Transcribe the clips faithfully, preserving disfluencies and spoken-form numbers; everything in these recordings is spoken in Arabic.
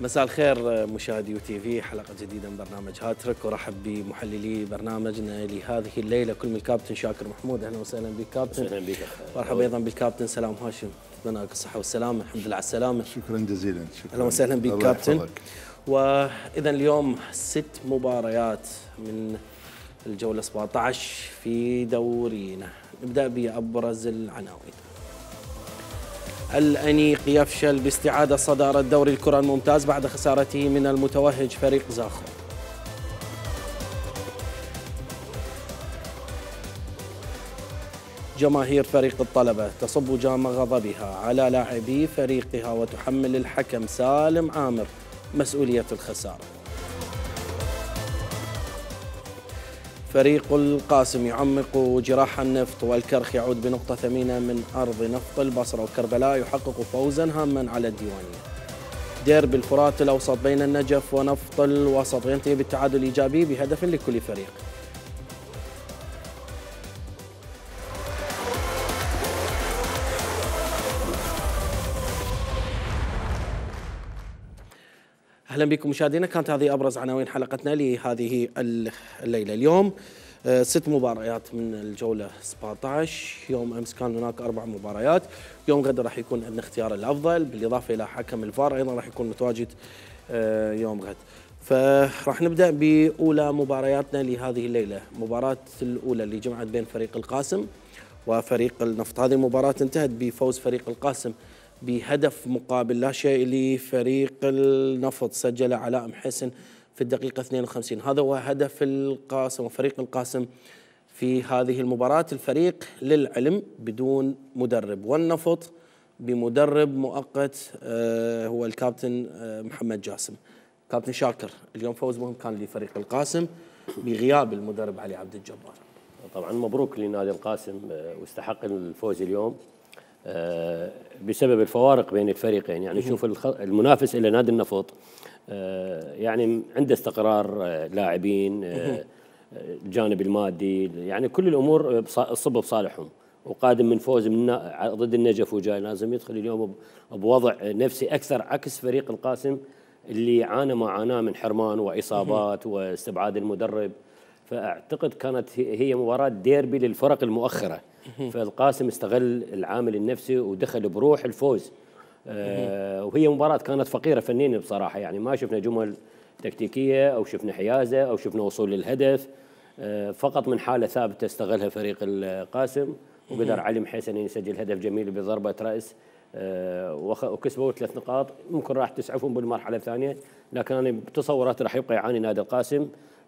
مساء الخير مشاهدي يو تي في، حلقة جديدة من برنامج هاتريك، ورحب بمحللي برنامجنا لهذه الليلة كل من الكابتن شاكر محمود. أهلا وسهلا بك كابتن. أهلا بك. مرحبا أيضا بالكابتن سلام هاشم، أتمنى لك الصحة والسلامة. الحمد لله على السلامة. شكرا جزيلا. شكرا. أهلا وسهلا بك كابتن. وإذا اليوم ست مباريات من الجولة سبعة عشر في دورينا. نبدأ بأبرز العناوين. الأنيق يفشل باستعادة صدارة دوري الكرة الممتاز بعد خسارته من المتوهج فريق زاخو. جماهير فريق الطلبة تصب جام غضبها على لاعبي فريقها وتحمل الحكم سالم عامر مسؤولية الخسارة. فريق القاسم يعمق جراح النفط، والكرخ يعود بنقطة ثمينة من أرض نفط البصرة، وكربلاء يحقق فوزا هاما على الديوانية. ديربي الفرات الأوسط بين النجف ونفط الوسط ينتهي بالتعادل الإيجابي بهدف لكل فريق. أهلا بكم مشاهدينا. كانت هذه أبرز عناوين حلقتنا لهذه الليلة. اليوم ست مباريات من الجولة سبعة عشر. يوم أمس كان هناك أربع مباريات. يوم غد راح يكون عندنا اختيار الأفضل، بالإضافة إلى حكم الفار أيضا راح يكون متواجد يوم غد. فراح نبدأ بأولى مبارياتنا لهذه الليلة. مباراة الأولى اللي جمعت بين فريق القاسم وفريق النفط. هذه المباراة انتهت بفوز فريق القاسم بهدف مقابل لا شيء لفريق النفط. سجل علاء محسن في الدقيقة اثنين وخمسين. هذا هو هدف القاسم وفريق القاسم في هذه المباراة. الفريق للعلم بدون مدرب، والنفط بمدرب مؤقت هو الكابتن محمد جاسم. كابتن شاكر، اليوم فوز مهم كان لفريق القاسم بغياب المدرب علي عبد الجبار. طبعا مبروك لنادي القاسم واستحق الفوز اليوم بسبب الفوارق بين الفريقين. يعني شوف المنافس الى نادي النفط يعني عنده استقرار لاعبين، الجانب المادي، يعني كل الامور تصب بصالحهم، وقادم من فوز من ضد النجف وجاي لازم يدخل اليوم بوضع نفسي اكثر عكس فريق القاسم اللي عانى ما عاناه من حرمان واصابات واستبعاد المدرب. فاعتقد كانت هي مباراه ديربي للفرق المؤخره، فالقاسم استغل العامل النفسي ودخل بروح الفوز. آه وهي مباراة كانت فقيرة فنيا بصراحة، يعني ما شفنا جمل تكتيكية أو شفنا حيازة أو شفنا وصول للهدف. آه فقط من حالة ثابتة استغلها فريق القاسم، وقدر علي محسن يسجل هدف جميل بضربة رأس. آه وكسبوا ثلاث نقاط ممكن راح تسعفهم بالمرحلة الثانية، لكن أنا بتصوراتي راح يبقى يعاني نادي القاسم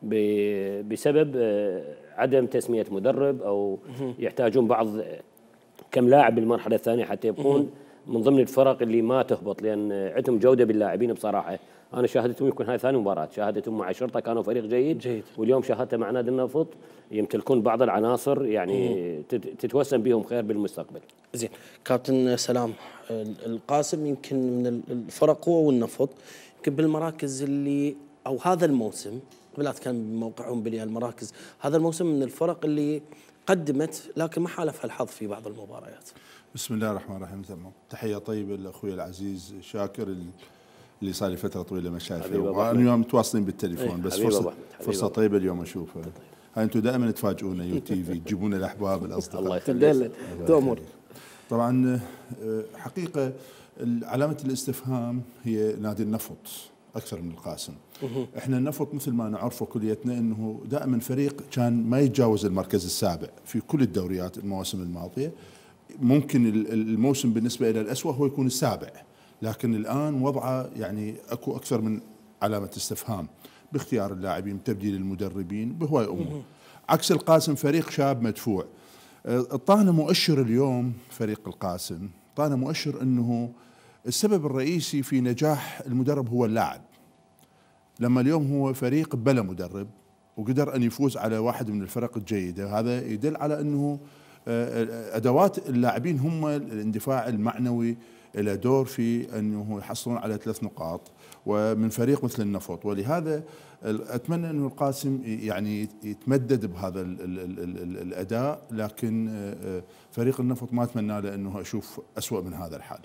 بسبب عدم تسمية مدرب، أو يحتاجون بعض كم لاعب بالمرحلة الثانية حتى يبقون من ضمن الفرق اللي ما تهبط، لأن عندهم جودة باللاعبين بصراحة. أنا شاهدتهم، يكون هاي ثاني مباراة شاهدتهم مع شرطة، كانوا فريق جيد, جيد. واليوم شاهدته مع نادي النفط، يمتلكون بعض العناصر يعني تتوسم بهم خير بالمستقبل. زين كابتن سلام، القاسم يمكن من الفرق هو والنفط يمكن بالمراكز اللي أو هذا الموسم قبل لا أتكلم بموقعهم بالمراكز، هذا الموسم من الفرق اللي قدمت لكن ما حالفها الحظ في بعض المباريات. بسم الله الرحمن الرحيم. تمام. تحية طيبة لأخوي العزيز شاكر اللي صار لي فترة طويلة ما شايفه، وأنا اليوم متواصلين بالتليفون. ايه بس فرصة فرصة طيبة اليوم أشوفها. هاي أنتم دائما تفاجئونا يو تي في، تجيبون الأحباب الأصدقاء. الله يخليك. تؤمر. طبعا حقيقة علامة الاستفهام هي نادي النفط أكثر من القاسم. احنا النفط مثل ما نعرفه كليتنا انه دائما فريق كان ما يتجاوز المركز السابع في كل الدوريات المواسم الماضيه. ممكن الموسم بالنسبه الى الأسوأ هو يكون السابع، لكن الان وضعه يعني اكو اكثر من علامه استفهام باختيار اللاعبين، بتبديل المدربين، بهواي امور. عكس القاسم فريق شاب مدفوع. اعطانا مؤشر اليوم فريق القاسم، اعطانا مؤشر انه السبب الرئيسي في نجاح المدرب هو اللاعب. لما اليوم هو فريق بلا مدرب وقدر أن يفوز على واحد من الفرق الجيدة، هذا يدل على أنه أدوات اللاعبين هم الاندفاع المعنوي إلى دور في أنه يحصلون على ثلاث نقاط ومن فريق مثل النفط. ولهذا أتمنى أنه القاسم يعني يتمدد بهذا ال ال ال ال الأداء، لكن فريق النفط ما أتمنى له أنه أشوف أسوأ من هذا الحال.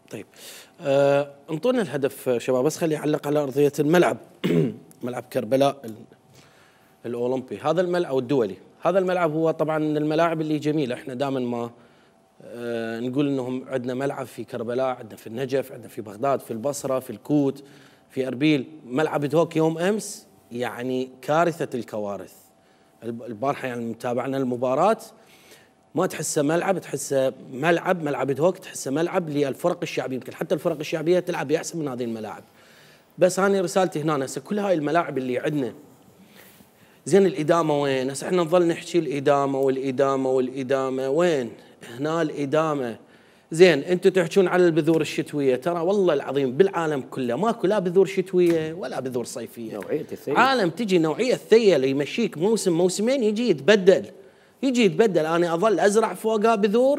طيب آه، انطونا الهدف شباب، بس خلي اعلق على ارضيه الملعب. ملعب كربلاء الاولمبي، هذا الملعب الدولي، هذا الملعب هو طبعا من الملاعب اللي جميله. احنا دائما ما آه نقول انهم عندنا ملعب في كربلاء، عندنا في النجف، عندنا في بغداد، في البصره، في الكوت، في اربيل. ملعب دهوك يوم امس يعني كارثه الكوارث. البارحه يعني متابعنا المباراه، ما تحسه ملعب، تحسه ملعب ملعب دهوك، تحسه ملعب للفرق الشعبيه، يمكن حتى الفرق الشعبيه تلعب احسن من هذه الملاعب. بس انا رسالتي هنا هسه كل هاي الملاعب اللي عندنا زين، الادامه وين؟ هسه احنا نظل نحكي الادامه والادامه والادامه، وين؟ هنا الادامه. زين انتم تحكون على البذور الشتويه، ترى والله العظيم بالعالم كله ماكو لا بذور شتويه ولا بذور صيفيه. نوعيه الثيل، عالم تجي نوعيه الثيل يمشيك موسم موسمين يجي يتبدل، يجي يتبدل. انا اظل ازرع فوقها بذور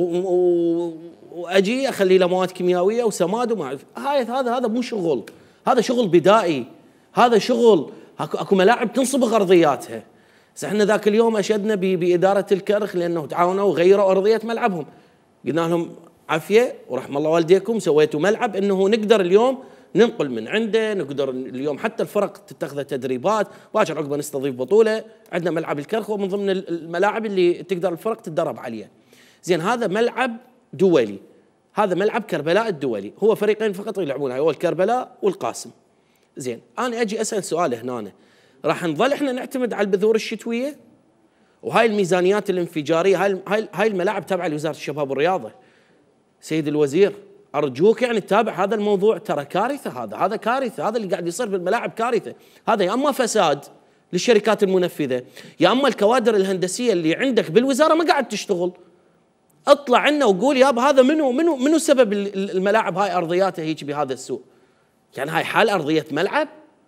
واجي اخلي له مواد كيميائيه وسماد وما اعرف. هاي هذا هذا مو شغل، هذا شغل بدائي، هذا شغل اكو اكو ملاعب تنصبغ ارضياتها. بس احنا ذاك اليوم اشدنا باداره الكرخ لانه تعاونوا وغيروا ارضيه ملعبهم. قلنا لهم عافيه ورحم الله والديكم، سويتوا ملعب انه نقدر اليوم ننقل من عنده، نقدر اليوم حتى الفرق تتخذ تدريبات، باكر عقبه نستضيف بطوله، عندنا ملعب الكرخ ومن ضمن الملاعب اللي تقدر الفرق تتدرب عليها. زين هذا ملعب دولي، هذا ملعب كربلاء الدولي، هو فريقين فقط يلعبونها، هو الكربلاء والقاسم. زين انا اجي اسال سؤال هنا، راح نظل احنا نعتمد على البذور الشتويه؟ وهاي الميزانيات الانفجاريه، هاي هاي هاي الملاعب تابعه لوزاره الشباب والرياضه. سيد الوزير ارجوك يعني تتابع هذا الموضوع، ترى كارثه، هذا هذا كارثه، هذا اللي قاعد يصير بالملاعب كارثه. هذا يا اما فساد للشركات المنفذه، يا اما الكوادر الهندسيه اللي عندك بالوزاره ما قاعد تشتغل. اطلع عنا وقول يابا هذا منو منو منو سبب الملاعب هاي ارضياتها هيك بهذا السوء؟ يعني هاي حال ارضيه ملعب؟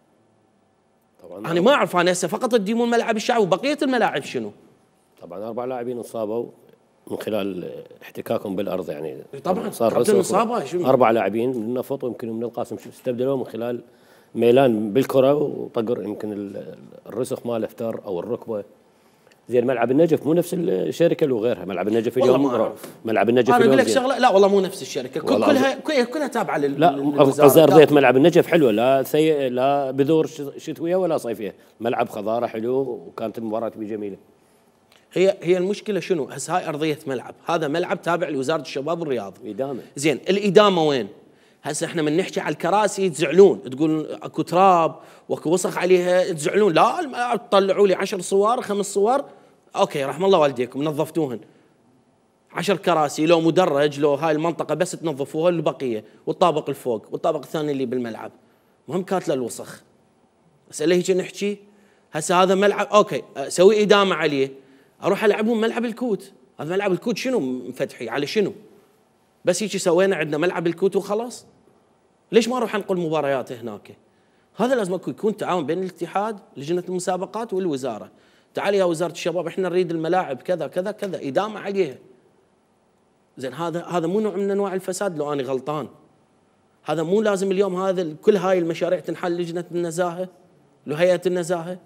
طبعا انا ما اعرف، انا هسه فقط تديمون ملعب الشعب وبقيه الملاعب شنو؟ طبعا اربع لاعبين انصابوا من خلال احتكاكهم بالارض، يعني طبعا صار اصابه شنو؟ اربع لاعبين من النفط ويمكن من القاسم استبدلوه من خلال ميلان بالكره وطقر يمكن الرسخ ماله افتر او الركبه. زين ملعب النجف مو نفس الشركه وغيرها، ملعب النجف اليوم ملعب النجف انا اليوم اقول لك شغله، لا والله مو نفس الشركه، كلها كلها تابعه لل لا قصدي ارضيه ملعب النجف حلوه، لا سيء لا بذور شتويه ولا صيفيه، ملعب خضاره حلو وكانت المباراه بجميله. هي هي المشكله شنو؟ هسه هاي ارضيه ملعب، هذا ملعب تابع لوزاره الشباب والرياضه. ادامه. زين الادامه وين؟ هسه احنا من نحكي على الكراسي تزعلون، تقول اكو تراب واكو وسخ عليها تزعلون، لا الملعب طلعوا لي عشر صور خمس صور، اوكي رحم الله والديكم نظفتوهن. عشر كراسي لو مدرج لو هاي المنطقه بس تنظفوها البقيه، والطابق الفوق والطابق الثاني اللي بالملعب، مهم كانت له الوسخ. بس هيك نحكي هسه هذا ملعب اوكي اسوي ادامه عليه، اروح العبهم ملعب الكوت. هذا ملعب الكوت شنو مفتحي على شنو؟ بس هيك سوينا عندنا ملعب الكوت وخلاص؟ ليش ما نروح نقول مباريات هناك؟ هذا لازم يكون تعاون بين الاتحاد لجنه المسابقات والوزاره. تعالي يا وزاره الشباب احنا نريد الملاعب كذا كذا كذا، ادامه عليها. زين هذا هذا مو نوع من انواع الفساد لو انا غلطان؟ هذا مو لازم اليوم هذا كل هاي المشاريع تنحل لجنه النزاهه لو هيئه النزاهه؟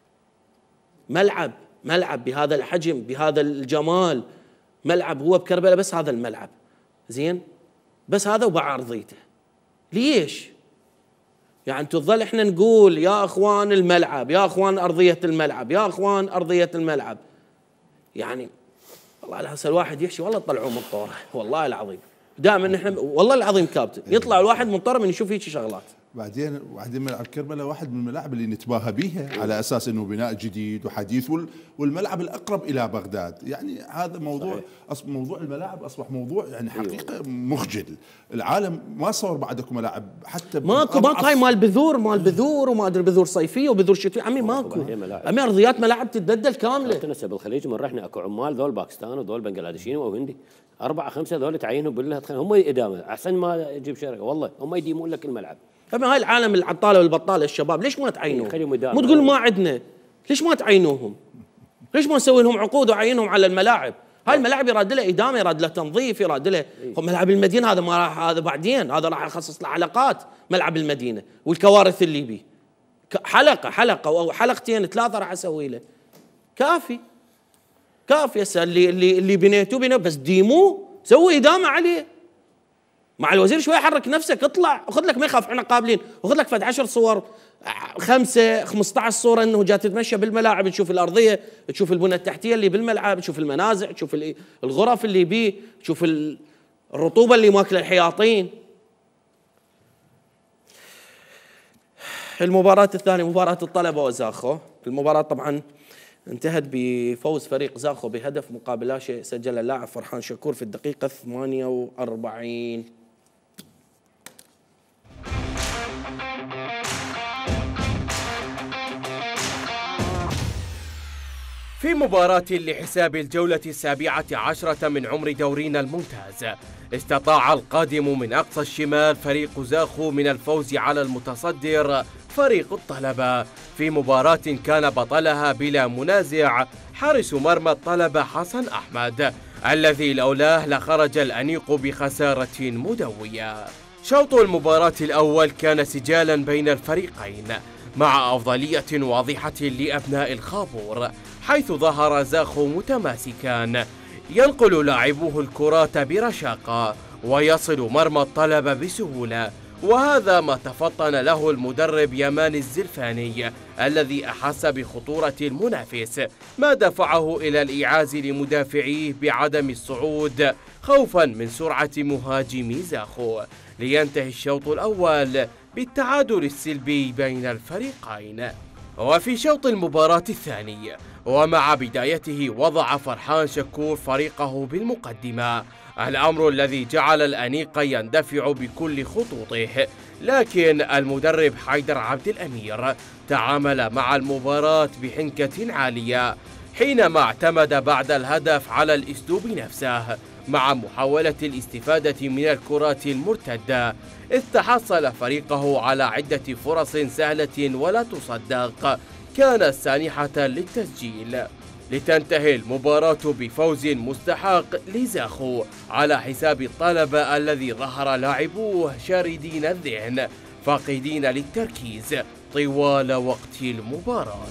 ملعب ملعب بهذا الحجم بهذا الجمال، ملعب هو بكربلاء بس هذا الملعب زين، بس هذا وباع ارضيته. ليش؟ يعني تظل احنا نقول يا اخوان الملعب، يا اخوان ارضيه الملعب، يا اخوان ارضيه الملعب. يعني والله هسه الواحد يحشي والله طلعوه من طوره، والله العظيم دائما احنا والله العظيم كابتن يطلع الواحد من طوره من يشوف هيك شغلات. بعدين بعدين ملعب كربلاء واحد من الملاعب اللي نتباهى بيها على اساس انه بناء جديد وحديث، والملعب الاقرب الى بغداد. يعني هذا موضوع أص... موضوع الملاعب اصبح موضوع يعني حقيقه مخجل. العالم ما صور بعدكم ملاعب حتى ماكو ماكو هاي مال بذور مال بذور وما ادري بذور صيفيه وبذور شتويه، عمي ماكو. عمي ارضيات ملاعب تتبدل كامله. هسه بالخليج من رحنا اكو عمال ذول باكستان وذول بنغلاديشيين وهندي، أربعة خمسة ذول تعينوا بالله هم إدامة أحسن ما يجيب شركة، والله هم يديمون لك الملعب. فما هاي العالم العطالة والبطالة الشباب ليش ما تعينوهم؟ مو تقول ما عندنا، ليش ما تعينوهم؟ ليش ما نسوي لهم عقود وعينهم على الملاعب؟ هاي الملاعب يراد لها إدامة، يراد لها تنظيف، يراد لها ملعب المدينة هذا ما راح، هذا بعدين هذا راح يخصص له حلقات ملعب المدينة والكوارث اللي بيه. حلقة حلقة أو حلقتين ثلاثة راح أسوي له. كافي. كافي هسه اللي اللي اللي بنيتوه بنيتوه بس ديموه، سووا إدامة عليه. مع الوزير شوي حرك نفسك، اطلع خذ لك، ما يخاف، احنا قابلين، وخذ لك فد عشر صور، خمسه خمسة عشر صوره انه جاي تتمشى بالملاعب، تشوف الارضيه، تشوف البنى التحتيه اللي بالملعب، تشوف المنازع، تشوف الغرف اللي بيه، تشوف الرطوبه اللي ماكله الحياطين. المباراة الثانية مباراة الطلبة وزاخو. المباراة طبعا انتهت بفوز فريق زاخو بهدف مقابل لا شيء، سجل اللاعب فرحان شكور في الدقيقة ثمانية وأربعين. في مباراة لحساب الجولة السابعة عشرة من عمر دورينا الممتاز، استطاع القادم من أقصى الشمال فريق زاخو من الفوز على المتصدر فريق الطلبة في مباراة كان بطلها بلا منازع حارس مرمى الطلبة حسن أحمد، الذي لولاه لخرج الأنيق بخسارة مدوية. شوط المباراة الأول كان سجالا بين الفريقين مع أفضلية واضحة لأبناء الخابور، حيث ظهر زاخو متماسكا ينقل لاعبوه الكرات برشاقة ويصل مرمى الطلبة بسهولة، وهذا ما تفطن له المدرب يمان الزلفاني الذي أحس بخطورة المنافس، ما دفعه إلى الإيعاز لمدافعيه بعدم الصعود خوفا من سرعة مهاجمي زاخو، لينتهي الشوط الأول بالتعادل السلبي بين الفريقين. وفي شوط المباراة الثاني ومع بدايته وضع فرحان شكور فريقه بالمقدمة، الأمر الذي جعل الأنيق يندفع بكل خطوطه، لكن المدرب حيدر عبد الأمير تعامل مع المباراة بحنكة عالية حينما اعتمد بعد الهدف على الأسلوب نفسه مع محاولة الاستفادة من الكرات المرتدة، إذ تحصل فريقه على عدة فرص سهلة ولا تصدق كانت سانحة للتسجيل، لتنتهي المباراة بفوز مستحق لزاخو على حساب الطلبة الذي ظهر لاعبوه شاردين الذهن فاقدين للتركيز طوال وقت المباراة.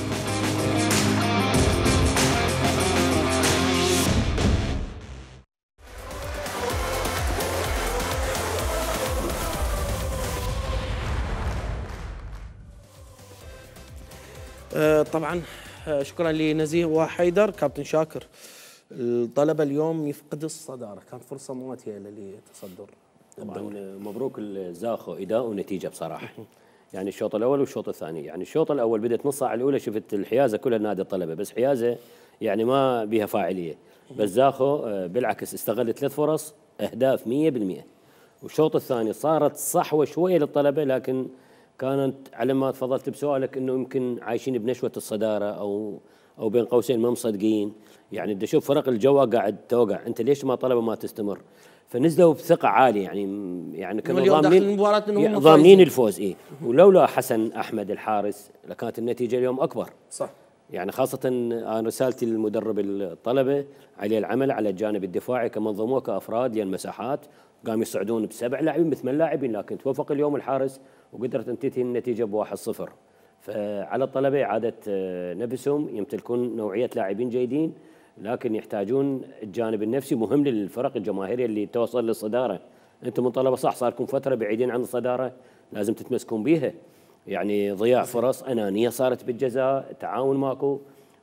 آه طبعا آه شكرا لنزيه وحيدر. كابتن شاكر، الطلبة اليوم يفقد الصدارة، كانت فرصة مواتية للتصدر. طبعا مبروك الزاخو اداء ونتيجه بصراحه. يعني الشوط الاول والشوط الثاني، يعني الشوط الاول بدت نص ساعه الاولى شفت الحيازه كلها نادي الطلبه، بس حيازه يعني ما بها فاعليه، بس زاخو بالعكس استغل ثلاث فرص اهداف مية بالمية. والشوط الثاني صارت صحوه شويه للطلبه، لكن كانت على ما تفضلت بسؤالك انه يمكن عايشين بنشوه الصداره او او بين قوسين ما مصدقين. يعني بدي اشوف فرق الجو قاعد توقع، انت ليش ما طلبه ما تستمر؟ فنزلوا بثقه عاليه، يعني يعني كانوا ضامنين ضامنين الفوز. ايه ولولا حسن احمد الحارس لكانت النتيجه اليوم اكبر. صح. يعني خاصه انا رسالتي للمدرب الطلبه عليه العمل على الجانب الدفاعي كمنظومه كافراد، لان مساحات قاموا يصعدون بسبع لاعبين بثمان لاعبين، لكن توفق اليوم الحارس وقدرت ان تنتهي النتيجه بواحد صفر. فعلى الطلبه اعاده نفسهم، يمتلكون نوعيه لاعبين جيدين، لكن يحتاجون الجانب النفسي مهم للفرق الجماهيريه اللي توصل للصداره. انتم من طلبه صح صار لكم فتره بعيدين عن الصداره، لازم تتمسكون بيها. يعني ضياع فرص، انانيه صارت بالجزاء، تعاون ماكو،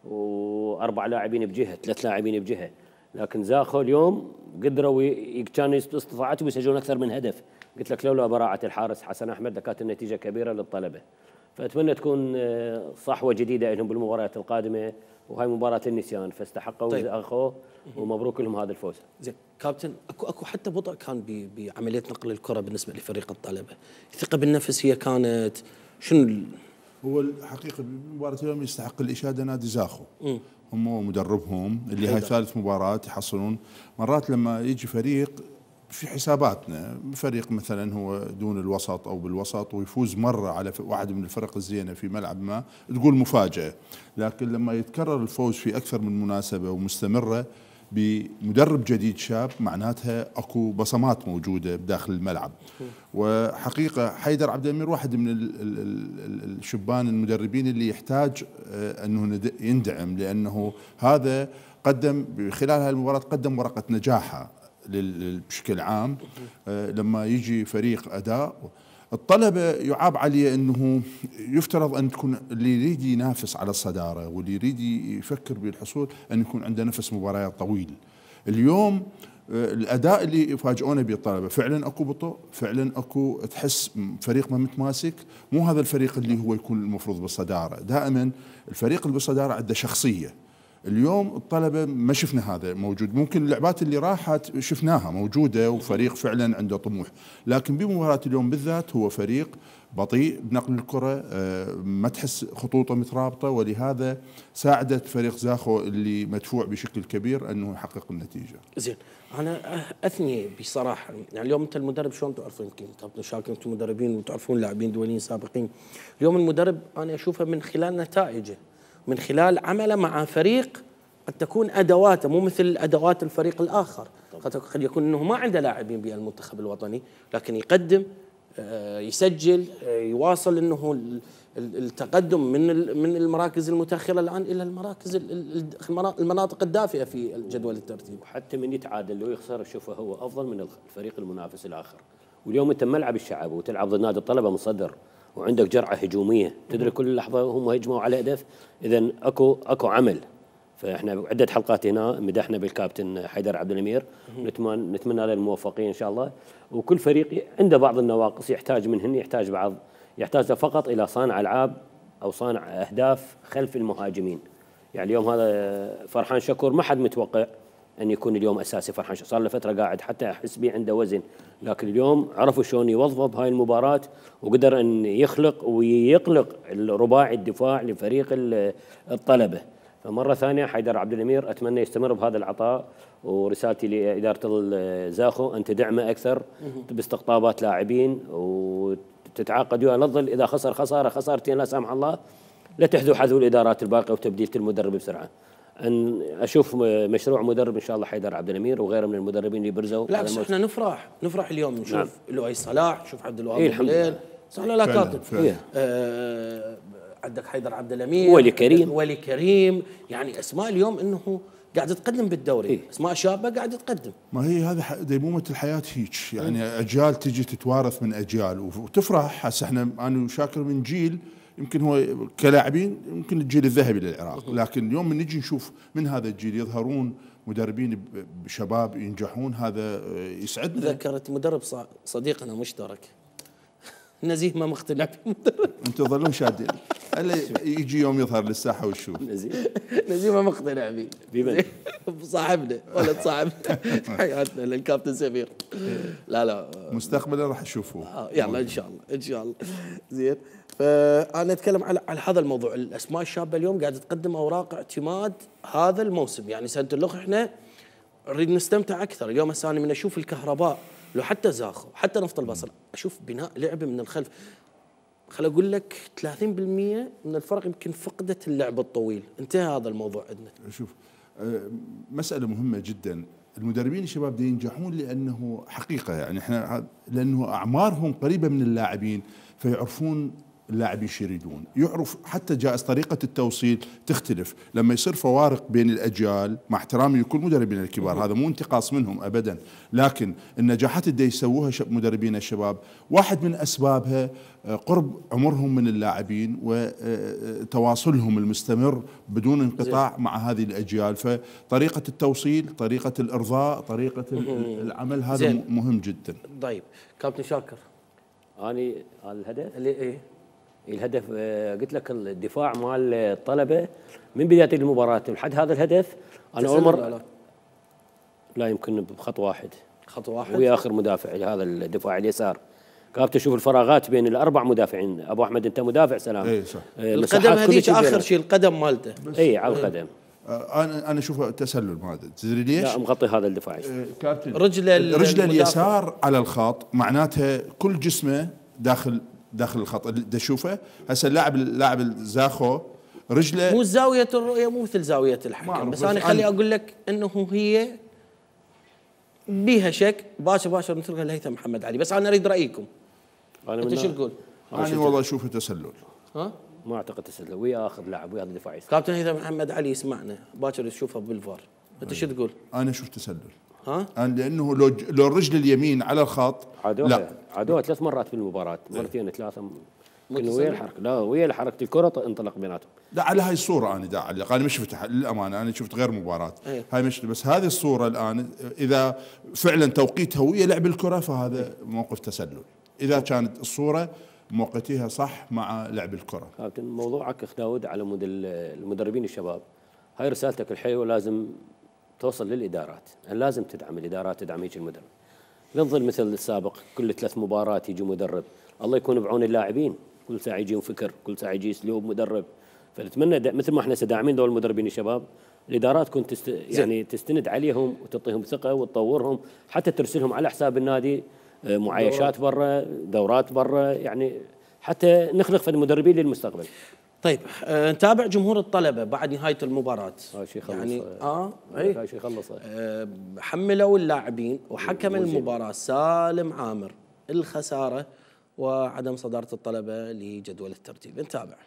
واربع لاعبين بجهه، ثلاث لاعبين بجهه. لكن زاخو اليوم قدروا كانوا استطاعتهم يسجلون اكثر من هدف. قلت لك لولا براعه الحارس حسن احمد لكانت النتيجه كبيره للطلبه. فاتمنى تكون صحوه جديده لهم بالمباريات القادمه، وهي مباراه النسيان فاستحقوا طيب. زاخو ومبروك لهم هذا الفوز. زين كابتن، اكو اكو حتى بطء كان بعمليه نقل الكره بالنسبه لفريق الطلبه، الثقه بالنفس هي كانت شنو؟ هو الحقيقه بمباراه اليوم يستحق الاشاده نادي زاخو، م. هم ومدربهم اللي هاي ثالث مباراه يحصلون. مرات لما يجي فريق في حساباتنا، فريق مثلا هو دون الوسط او بالوسط ويفوز مره على واحد من الفرق الزينه في ملعب ما، تقول مفاجاه، لكن لما يتكرر الفوز في اكثر من مناسبه ومستمره بمدرب جديد شاب، معناتها اكو بصمات موجوده بداخل الملعب. وحقيقه حيدر عبد الامير واحد من الشبان المدربين اللي يحتاج انه يندعم، لانه هذا قدم خلال هذه المباراه قدم ورقه نجاحه بشكل عام لما يجي فريق اداء الطلبه يعاب عليه انه يفترض ان تكون اللي يريد ينافس على الصداره واللي يريد يفكر بالحصول ان يكون عنده نفس مباريات طويل. اليوم الاداء اللي يفاجئونا به الطلبه فعلا اكو بطء، فعلا اكو تحس فريق ما متماسك، مو هذا الفريق اللي هو يكون المفروض بالصداره، دائما الفريق اللي بالصداره عنده شخصيه. اليوم الطلبه ما شفنا هذا موجود، ممكن اللعبات اللي راحت شفناها موجوده وفريق فعلا عنده طموح، لكن بمباراه اليوم بالذات هو فريق بطيء بنقل الكره، ما تحس خطوطه مترابطه، ولهذا ساعدت فريق زاخو اللي مدفوع بشكل كبير انه يحقق النتيجه. زين، انا اثني بصراحه، يعني اليوم انت المدرب شلون تعرفون يمكن كابتن شاكر انتم مدربين وتعرفون لاعبين دوليين سابقين، اليوم المدرب انا اشوفه من خلال نتائجه، من خلال عمله مع فريق قد تكون ادواته مو مثل ادوات الفريق الاخر، قد يكون انه ما عنده لاعبين بالمنتخب الوطني لكن يقدم، يسجل، يواصل انه التقدم من من المراكز المتاخره الان الى المراكز المناطق الدافئه في جدول الترتيب. وحتى من يتعادل لو يخسر شوفه هو افضل من الفريق المنافس الاخر. واليوم انت ملعب الشعب وتلعب ضد نادي الطلبه مصدر وعندك جرعه هجوميه، تدري كل لحظه هم هجموا على هدف، اذا اكو اكو عمل. فاحنا عده حلقات هنا مدحنا بالكابتن حيدر عبد الامير، نتمنى نتمنى له الموفقين ان شاء الله. وكل فريق عنده بعض النواقص يحتاج منهن، يحتاج بعض يحتاج فقط الى صانع العاب او صانع اهداف خلف المهاجمين. يعني اليوم هذا فرحان شكور ما حد متوقع ان يكون اليوم اساسي. فرحان صار له فتره قاعد حتى احس بيه عنده وزن، لكن اليوم عرفوا شلون يوظف بهاي المباراه وقدر ان يخلق ويقلق الرباعي الدفاع لفريق الطلبه. فمره ثانيه حيدر عبد الامير اتمنى يستمر بهذا العطاء، ورسالتي لاداره الزاخو ان تدعمه اكثر باستقطابات لاعبين وتتعاقد وياه، لا تظل اذا خسر خساره خسارتين لا سامح الله لا تحذو حذو الادارات الباقيه وتبديل المدرب بسرعه. ان اشوف مشروع مدرب ان شاء الله حيدر عبد الامير وغيره من المدربين اللي برزوا. لا بس احنا نفرح نفرح اليوم نشوف نعم. لؤي صلاح، نشوف عبد الوهاب إيه الحمد لله صح ولا لا كابتن؟ آه عندك حيدر عبد الامير، ولي كريم ولي كريم، يعني اسماء اليوم انه قاعده تقدم بالدوري، إيه؟ اسماء شابه قاعده تقدم. ما هي هذا ديمومه الحياه هيك، يعني إيه؟ اجيال تجي تتوارث من اجيال وتفرح. هسه احنا انا وشاكر من جيل يمكن هو كلاعبين يمكن الجيل الذهبي للعراق، لكن اليوم من نجي نشوف من هذا الجيل يظهرون مدربين شباب ينجحون، هذا يسعدنا. ذكرت مدرب صديقنا مشترك نزيه ما مقتنع بمدرب. انتم تظلون شادين الا يجي يوم يظهر للساحه ويشوف. نزيه نزيه ما مقتنع به بمن؟ صاحبنا ولد صاحبنا حياتنا للكابتن سمير. لا لا مستقبلا راح تشوفوه. آه يلا ان شاء الله ان شاء الله. زين، فانا اتكلم على على هذا الموضوع، الاسماء الشابه اليوم قاعده تقدم اوراق اعتماد هذا الموسم، يعني سنه الاخر احنا نريد نستمتع اكثر. اليوم هسه انا من اشوف الكهرباء لو حتى زاخو حتى نفط البصره اشوف بناء لعبه من الخلف، خل اقول لك ثلاثين بالمئة من الفرق يمكن فقدت اللعب الطويل، انتهى هذا الموضوع عندنا. شوف مساله مهمه جدا، المدربين الشباب دي ينجحون لانه حقيقه يعني احنا لانه اعمارهم قريبه من اللاعبين فيعرفون اللاعبين شو يريدون، يعرف حتى جائز طريقه التوصيل تختلف لما يصير فوارق بين الاجيال، مع احترامي لكل مدربين الكبار هذا مو انتقاص منهم ابدا، لكن النجاحات اللي يسووها مدربين الشباب واحد من اسبابها قرب عمرهم من اللاعبين وتواصلهم المستمر بدون انقطاع مع هذه الاجيال، فطريقه التوصيل، طريقه الارضاء، طريقه العمل هذا زين. مهم جدا. طيب كابتن شاكر، اني الهدف اللي ايه الهدف قلت لك الدفاع مال الطلبه من بدايه المباراه لحد هذا الهدف انا اول مره لا يمكن بخط واحد خط واحد ويا اخر مدافع هذا الدفاع اليسار كابتن تشوف الفراغات بين الاربع مدافعين. ابو احمد انت مدافع سلام اي صح. القدم هذيك اخر شيء القدم مالته اي على القدم. انا انا اشوفه تسلل ما ادري تدري ليش؟ لا مغطي هذا الدفاع كابتن رجله رجله اليسار على الخط معناتها كل جسمه داخل داخل الخط اللي تشوفه هسه اللاعب اللاعب الزاخو رجله مو زاويه الرؤيه مو مثل زاويه الحكم، بس انا خلي اقول لك انه هي بيها شك باشا باشا نتركها لهيثم محمد علي، بس انا اريد رايكم. انت شو تقول؟ انا والله اشوفه تسلل. ها؟ ما اعتقد تسلل، ويا اخذ لاعب ويا الدفاعي. كابتن هيثم محمد علي يسمعنا باكر تشوفها بالفار، انت شو تقول؟ انا اشوف تسلل. ها؟ لانه لو لو الرجل اليمين على الخط عادوها عادوها ثلاث مرات في المباراه، مرتين ثلاثه كانوا ويا الحركه، لا ويا حركه الكره انطلق بيناتهم. لا على هاي الصوره انا دا علق، انا مش شفتها للامانه، انا شفت غير مباراه. أيه. هاي مش بس هذه الصوره الان اذا فعلا توقيتها ويا لعب الكره فهذا موقف تسلل، اذا كانت الصوره موقتها صح مع لعب الكره. كابتن موضوعك اخ داود على مود المدربين الشباب، هاي رسالتك الحلوه لازم توصل للادارات، يعني لازم تدعم الادارات، تدعم هيك المدرب. لا تظل مثل السابق كل ثلاث مباريات يجي مدرب، الله يكون بعون اللاعبين، كل ساعه يجيهم فكر، كل ساعه يجي اسلوب مدرب. فنتمنى مثل ما احنا داعمين دول المدربين الشباب، الادارات تكون تست يعني تستند عليهم وتعطيهم ثقه وتطورهم، حتى ترسلهم على حساب النادي معايشات برا، دورات برا، يعني حتى نخلق في المدربين للمستقبل. طيب آه نتابع جمهور الطلبه بعد نهايه المباراه. هاي شيء خلص يعني اه اي هاي شيء خلص. آه حملوا اللاعبين وحكم المباراه سالم عامر الخساره وعدم صداره الطلبه لجدول الترتيب. نتابع.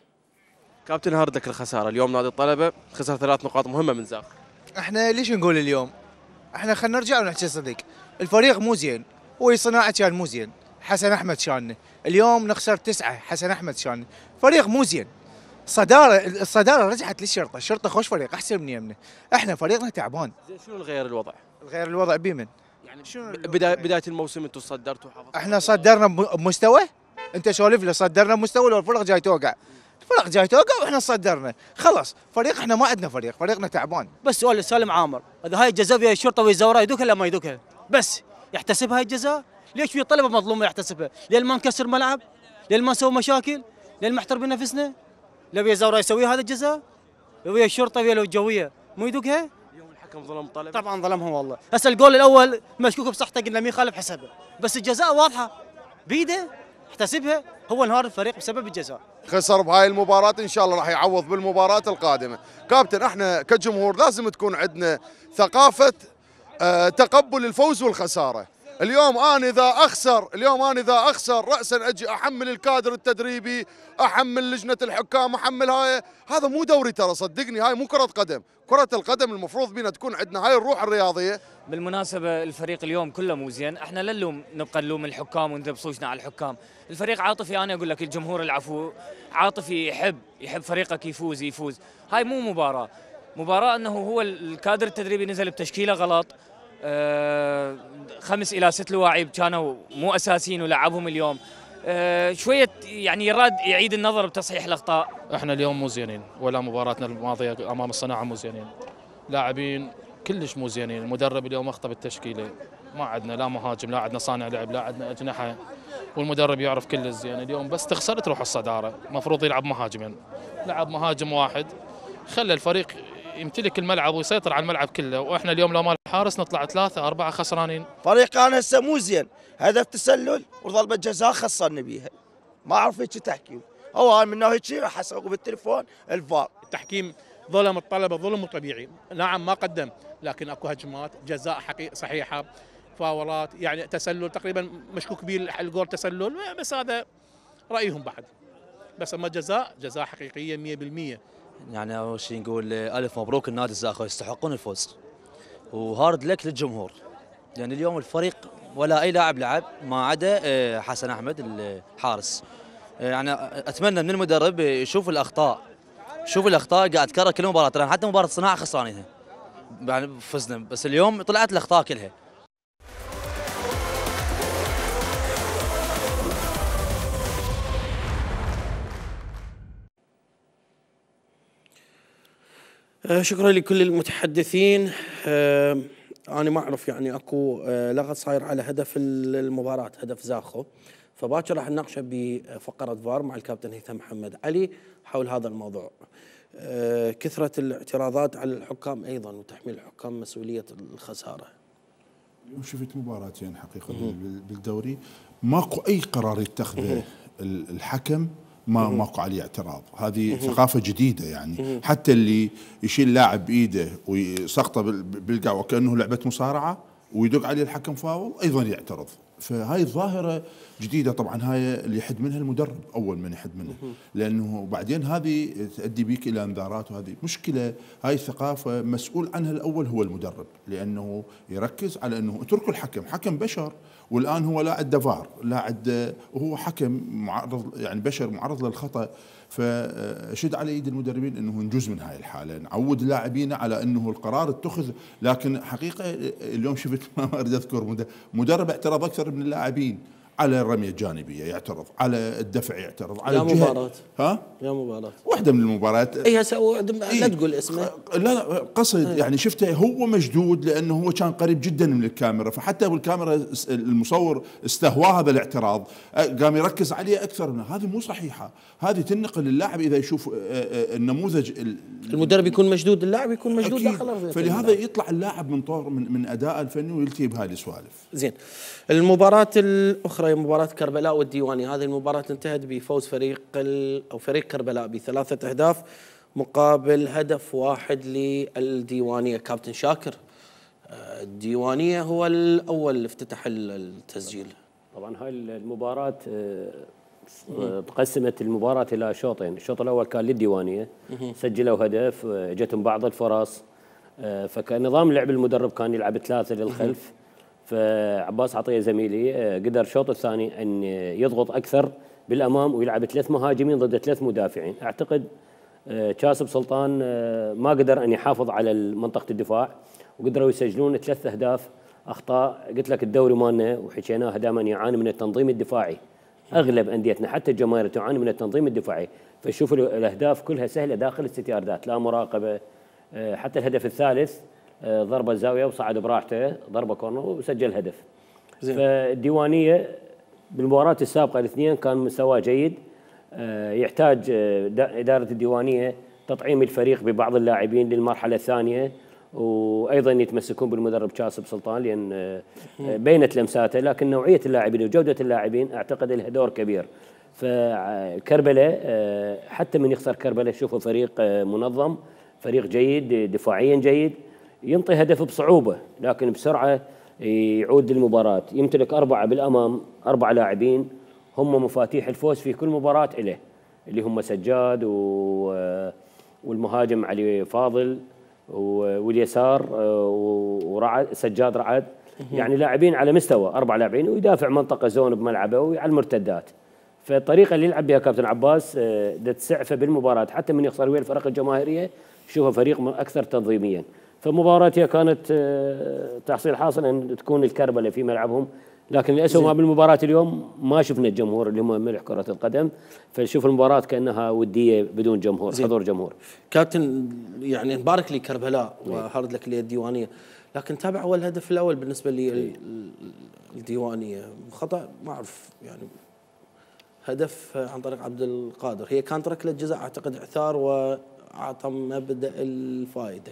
كابتن هاردك الخساره اليوم، نادي الطلبه خسر ثلاث نقاط مهمه من زاخ. احنا ليش نقول اليوم؟ احنا خلينا نرجع ونحكي صدق، الفريق مو زين، هو صناعه كان مو زين، حسن احمد شانه، اليوم نخسر تسعه، حسن احمد شانه، فريق مو زين. صداره الصداره رجعت للشرطه، الشرطه خوش فريق احسن من يمنا، احنا فريقنا تعبان. زين شنو الغير الوضع؟ الغير الوضع بيمن؟ يعني شنو بدايه بدايه الموسم انتم صدرتوا حافظتوا؟ احنا صدرنا بمستوى، انت سولف لي صدرنا بمستوى لو الفرق جاي توقع؟ الفرق جاي توقع واحنا صدرنا، خلاص فريق احنا ما عندنا فريق، فريقنا تعبان. بس سؤال سالم عامر، اذا هاي الجزاء ويا الشرطه ويا الزوراء يدوكها ولا ما يدوكها؟ بس يحتسب هاي الجزاء؟ ليش في طلبه مظلومه يحتسبها؟ لين ما نكسر ملعب؟ لين ما نسوي مشاكل؟ لين ما احترم نفسنا؟ لو ويا الزوراء يسوي هذا الجزاء؟ لو ويا الشرطه ويا الجويه مو يدوكها؟ اليوم الحكم ظلم الطلبه؟ طبعا ظلمهم والله، هسه الجول الاول مشكوك بصحته قلنا مين خالف حسبه، بس الجزاء واضحه بيده احتسبها، هو انهار الفريق بسبب الجزاء. خسر بهاي المباراة، ان شاء الله راح يعوض بالمباراة القادمة. كابتن احنا كجمهور لازم تكون عندنا ثقافة اه تقبل الفوز والخسارة. اليوم انا اذا اخسر، اليوم انا اذا اخسر رأسا اجي احمل الكادر التدريبي، احمل لجنة الحكام، احمل هاي، هذا مو دوري ترى، صدقني هاي مو كرة قدم، كرة القدم المفروض بينا تكون عندنا هاي الروح الرياضية. بالمناسبة الفريق اليوم كله مو زين، احنا لا نلوم نبقى نلوم الحكام وندب صوشنا على الحكام، الفريق عاطفي، انا اقول لك الجمهور العفو عاطفي، يحب يحب فريقك يفوز يفوز، هاي مو مباراة، مباراة انه هو الكادر التدريبي نزل بتشكيلة غلط، آه خمس الى ست لواعيب كانوا مو اساسيين ولعبهم اليوم، آه شوية يعني يراد يعيد النظر بتصحيح الاخطاء. احنا اليوم مو زينين، ولا مباراتنا الماضية امام الصناعة مو زينين، لاعبين كلش مو زينين، المدرب اليوم اخطا بالتشكيله، ما عندنا لا مهاجم، لا عندنا صانع لعب، لا عندنا اجنحه، والمدرب يعرف كل زين. اليوم بس تخسر تروح الصداره، المفروض يلعب مهاجمين، لعب مهاجم واحد، خلى الفريق يمتلك الملعب ويسيطر على الملعب كله، واحنا اليوم لو ما الحارس نطلع ثلاثه اربعه خسرانين. فريقنا هسه مو زين، هدف تسلل وضربه جزاء خسرنا بيها، ما اعرف هيك تحكيم، هو من هيك حسوا بالتليفون الفار. التحكيم ظلم الطلبه ظلم طبيعي، نعم ما قدم، لكن اكو هجمات، جزاء حقيقي صحيحه، فاولات، يعني تسلل تقريبا مشكوك به الجول تسلل، بس هذا رايهم بعد، بس اما جزاء جزاء حقيقيه مئة بالمئة. يعني اول شيء نقول الف مبروك النادي الزاخو، يستحقون الفوز، وهارد لك للجمهور، لان يعني اليوم الفريق ولا اي لاعب لعب ما عدا حسن احمد الحارس. يعني اتمنى من المدرب يشوف الاخطاء، شوف الاخطاء قاعد تكرر كل مباراه، لان حتى مباراه الصناعه خسرانينها يعني فزنا، بس اليوم طلعت الاخطاء كلها. شكرا لكل المتحدثين. انا ما اعرف يعني اكو لغط صاير على هدف المباراه، هدف زاخو، فباكر راح نناقشه بفقره فار مع الكابتن هيثم محمد علي حول هذا الموضوع. كثرة الاعتراضات على الحكام أيضا وتحميل الحكام مسؤولية الخسارة. اليوم شفت مباراتين حقيقة بالدوري، ماكو أي قرار يتخذه الحكم ما ماكو عليه اعتراض، هذه ثقافة جديدة يعني، حتى اللي يشيل لاعب بإيده ويسقطه بالقع وكأنه لعبة مصارعة ويدق عليه الحكم فاول أيضا يعترض، فهاي الظاهره جديده طبعا، هاي اللي يحد منها المدرب اول من يحد منها، لانه بعدين هذه تؤدي بك الى انذارات، وهذه مشكله. هاي الثقافه مسؤول عنها الاول هو المدرب، لانه يركز على انه اتركوا الحكم، حكم بشر، والان هو لا عنده فار، لا عنده، وهو حكم معرض يعني بشر معرض للخطا. فشد على ايد المدربين انه نجوز من هاي الحاله، نعود لاعبينا على انه القرار اتخذ. لكن حقيقه اليوم شفت ما اريد اذكر مدرب اعترض اكثر من اللاعبين على الرميه الجانبيه، يعترض على الدفع، يعترض على يا الجهه. مباراة ها يا مباراة واحده من المباريات. اي هسه لا تقول اسمه. لا لا قصد يعني شفته هو مشدود لانه هو كان قريب جدا من الكاميرا، فحتى بالكاميرا المصور استهوى هذا الاعتراض، قام يركز عليه اكثر من هذه. مو صحيحه، هذه تنقل للاعب اذا يشوف النموذج. المدرب يكون مشدود، اللاعب يكون مشدود داخل ارضيه، فلهذا يطلع اللاعب من طور من, من اداء الفني ويلتهي بهاي السوالف. زين، المباراة الأخرى مباراة كربلاء والديواني. هذه المباراة انتهت بفوز فريق أو فريق كربلاء بثلاثة أهداف مقابل هدف واحد للديوانية. كابتن شاكر، الديوانية هو الأول اللي افتتح التسجيل. طبعا هاي المباراة تقسمت المباراة إلى شوطين، الشوط الأول كان للديوانية، سجلوا هدف، جتهم بعض الفرص، فكان نظام لعب المدرب كان يلعب ثلاثة للخلف، فعباس عطيه زميلي قدر الشوط الثاني ان يضغط اكثر بالامام ويلعب ثلاث مهاجمين ضد ثلاث مدافعين. اعتقد كاسب سلطان ما قدر ان يحافظ على منطقه الدفاع، وقدروا يسجلون ثلاث اهداف. اخطاء قلت لك الدوري مالنا وحكيناها دائما يعاني من التنظيم الدفاعي، اغلب انديتنا حتى الجماهير تعاني من التنظيم الدفاعي، فشوفوا الاهداف كلها سهله داخل الستياردات، لا مراقبه. حتى الهدف الثالث ضربة زاوية وصعد براحته، ضربة كورنر وسجل هدف. زين. فالديوانية بالمباراة السابقة الاثنين كان مستوى جيد، يحتاج إدارة الديوانية تطعيم الفريق ببعض اللاعبين للمرحلة الثانية، وأيضا يتمسكون بالمدرب كاسب سلطان لأن بينت لمساته، لكن نوعية اللاعبين وجودة اللاعبين أعتقد لها دور كبير. فكربلاء حتى من يخسر كربلاء شوفوا فريق منظم، فريق جيد دفاعيا جيد، ينطي هدف بصعوبة لكن بسرعة يعود للمباراة، يمتلك أربعة بالأمام، أربع لاعبين هم مفاتيح الفوز في كل مباراة إله، اللي هم سجاد والمهاجم علي فاضل واليسار ورعد سجاد رعد، يعني لاعبين على مستوى، أربع لاعبين، ويدافع منطقة زون بملعبه وعلى المرتدات. فالطريقة اللي يلعب بها كابتن عباس ده تسعفه بالمباراة حتى من يخسر ويا الفرق الجماهيرية شوفه فريق أكثر تنظيميا. فمباراتها كانت تحصيل حاصل ان تكون الكربلاء في ملعبهم، لكن للاسف ما بالمباراه اليوم ما شفنا الجمهور اللي هم ملح كره القدم، فنشوف المباراه كانها وديه بدون جمهور، حضور جمهور. كابتن يعني نبارك لي كربلاء وهارد لك لي الديوانيه، لكن تابع اول هدف الاول بالنسبه لي الديوانيه خطا، ما اعرف يعني هدف عن طريق عبد القادر، هي كانت ركله جزاء اعتقد اعثار واعطى مبدا الفائده.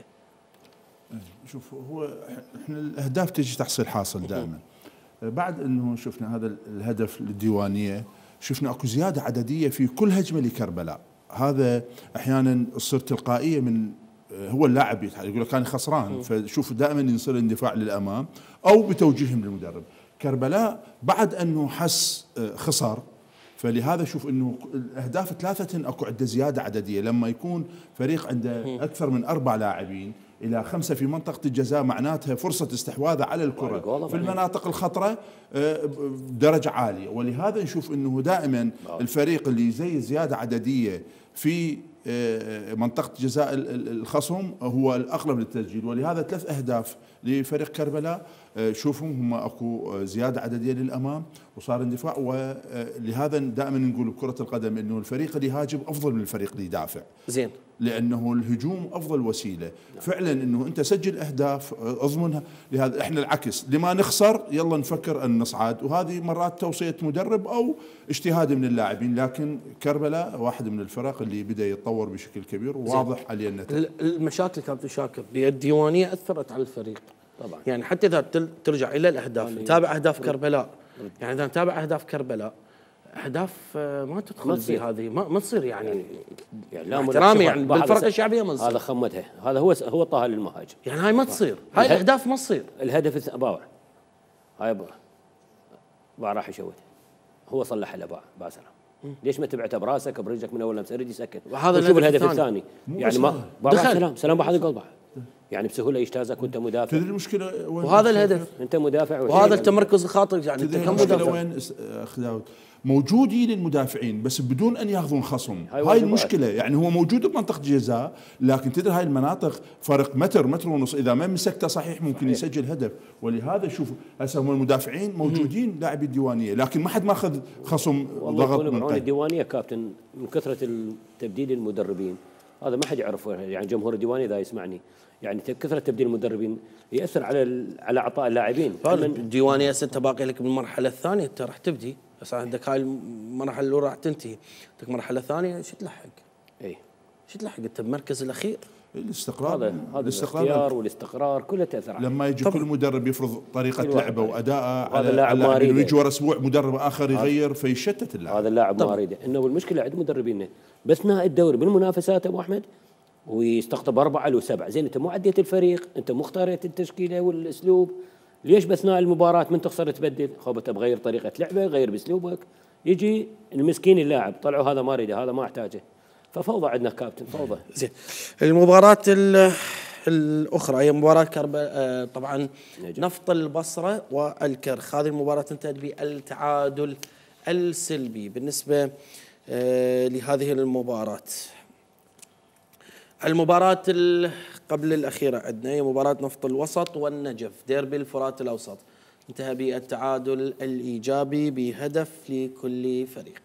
شوف هو احنا الاهداف تجي تحصيل حاصل دائما. بعد انه شفنا هذا الهدف للديوانيه شفنا اكو زياده عدديه في كل هجمه لكربلاء، هذا احيانا تصير تلقائيه من هو اللاعب يقول لك كان خسران، فشوف دائما يصير اندفاع للامام او بتوجيههم للمدرب. كربلاء بعد انه حس خسر، فلهذا شوف انه الاهداف ثلاثه اكو عنده زياده عدديه، لما يكون فريق عنده اكثر من اربع لاعبين الى خمسه في منطقه الجزاء معناتها فرصه استحواذ على الكره في المناطق الخطره بدرجه عاليه، ولهذا نشوف انه دائما الفريق اللي زي زياده عدديه في منطقه جزاء الخصم هو الاقرب للتسجيل، ولهذا ثلاث اهداف لفريق كربلاء شوفهم هم اكو زياده عدديه للامام وصار اندفاع، ولهذا دائما نقول بكره القدم انه الفريق اللي يهاجم افضل من الفريق اللي يدافع. زين. لانه الهجوم افضل وسيله، فعلا انه انت سجل اهداف اضمنها، لهذا احنا العكس لما نخسر يلا نفكر ان نصعد، وهذه مرات توصيه مدرب او اجتهاد من اللاعبين، لكن كربلاء واحد من الفرق اللي بدا يتطور بشكل كبير وواضح عليه النتائج. المشاكل كابتن شاكر بالديوانيه اثرت على الفريق طبعا، يعني حتى اذا ترجع الى الاهداف نتابع اهداف كربلاء، يعني اذا نتابع اهداف كربلاء اهداف ما تدخل في هذه ما, ما تصير يعني يعني لا احترامي يعني بالفرق الشعبيه ما تصير، هذا خمتها، هذا هو هو طاها للمهاجم، يعني هاي ما تصير، هاي الاهداف ما تصير. الهدف باوع هاي باع راح يشوت، هو صلح له باع باع سلام. ليش ما تبعته براسك برجلك من اول لمسه يريد يسكت؟ وهذا وشوف الهدف الثاني. الثاني يعني ما باع سلام سلام باع هذا الجول باع يعني بسهوله يجتازك وانت مدافع. تدري المشكله وين؟ وهذا الهدف، انت مدافع وهذا التمركز الخاطئ يعني انت كم مدافع وين اخ داود؟ موجودين المدافعين بس بدون ان ياخذون خصم، هاي, هاي المشكله. يعني هو موجود بمنطقه جزاء، لكن تدري هاي المناطق فرق متر متر ونص، اذا ما مسكته صحيح ممكن صحيح. يسجل هدف. ولهذا شوف هسه هم المدافعين موجودين لاعبي الديوانيه، لكن ما حد ماخذ خصم ضغط من والله الديوانيه كابتن من كثره تبديل المدربين، هذا ما حد يعرفه يعني جمهور الديوانيه اذا يسمعني، يعني كثره تبديل المدربين ياثر على على اعطاء اللاعبين. الديوانيه ستة باقي لك بالمرحله الثانيه، انت راح تبدي بس عندك هاي المرحله الاولى راح تنتهي، عندك مرحله ثانيه شو تلحق؟ اي شو تلحق انت بالمركز الاخير؟ الاستقرار هذا هذا الاختيار والاستقرار كله تاثر عليه. لما يجي كل مدرب يفرض طريقه لعبه واداءه على اللاعب ما يريد، ويجي ورا اسبوع مدرب اخر يغير فيشتت اللاعب. هذا اللاعب ما يريده، انه المشكله عند مدربينا باثناء الدوري بالمنافسات ابو احمد ويستقطب اربعه لو سبعه، زين انت مو عديت الفريق، انت مو اختاريت التشكيله والاسلوب، ليش باثناء المباراه من تخسر تبدل؟ خوبه بغير طريقه لعبه، غير باسلوبك، يجي المسكين اللاعب طلعوا هذا ما اريده، هذا ما احتاجه، ففوضى عندنا كابتن فوضى. زين المباراه الاخرى هي مباراه كربلاء طبعا نجم. نفط البصره والكرخ، هذه المباراه انتهت بالتعادل السلبي. بالنسبه لهذه المباراه المباراة قبل الأخيرة عندنا هي مباراة نفط الوسط والنجف ديربي الفرات الأوسط، انتهى بالتعادل الإيجابي بهدف لكل فريق.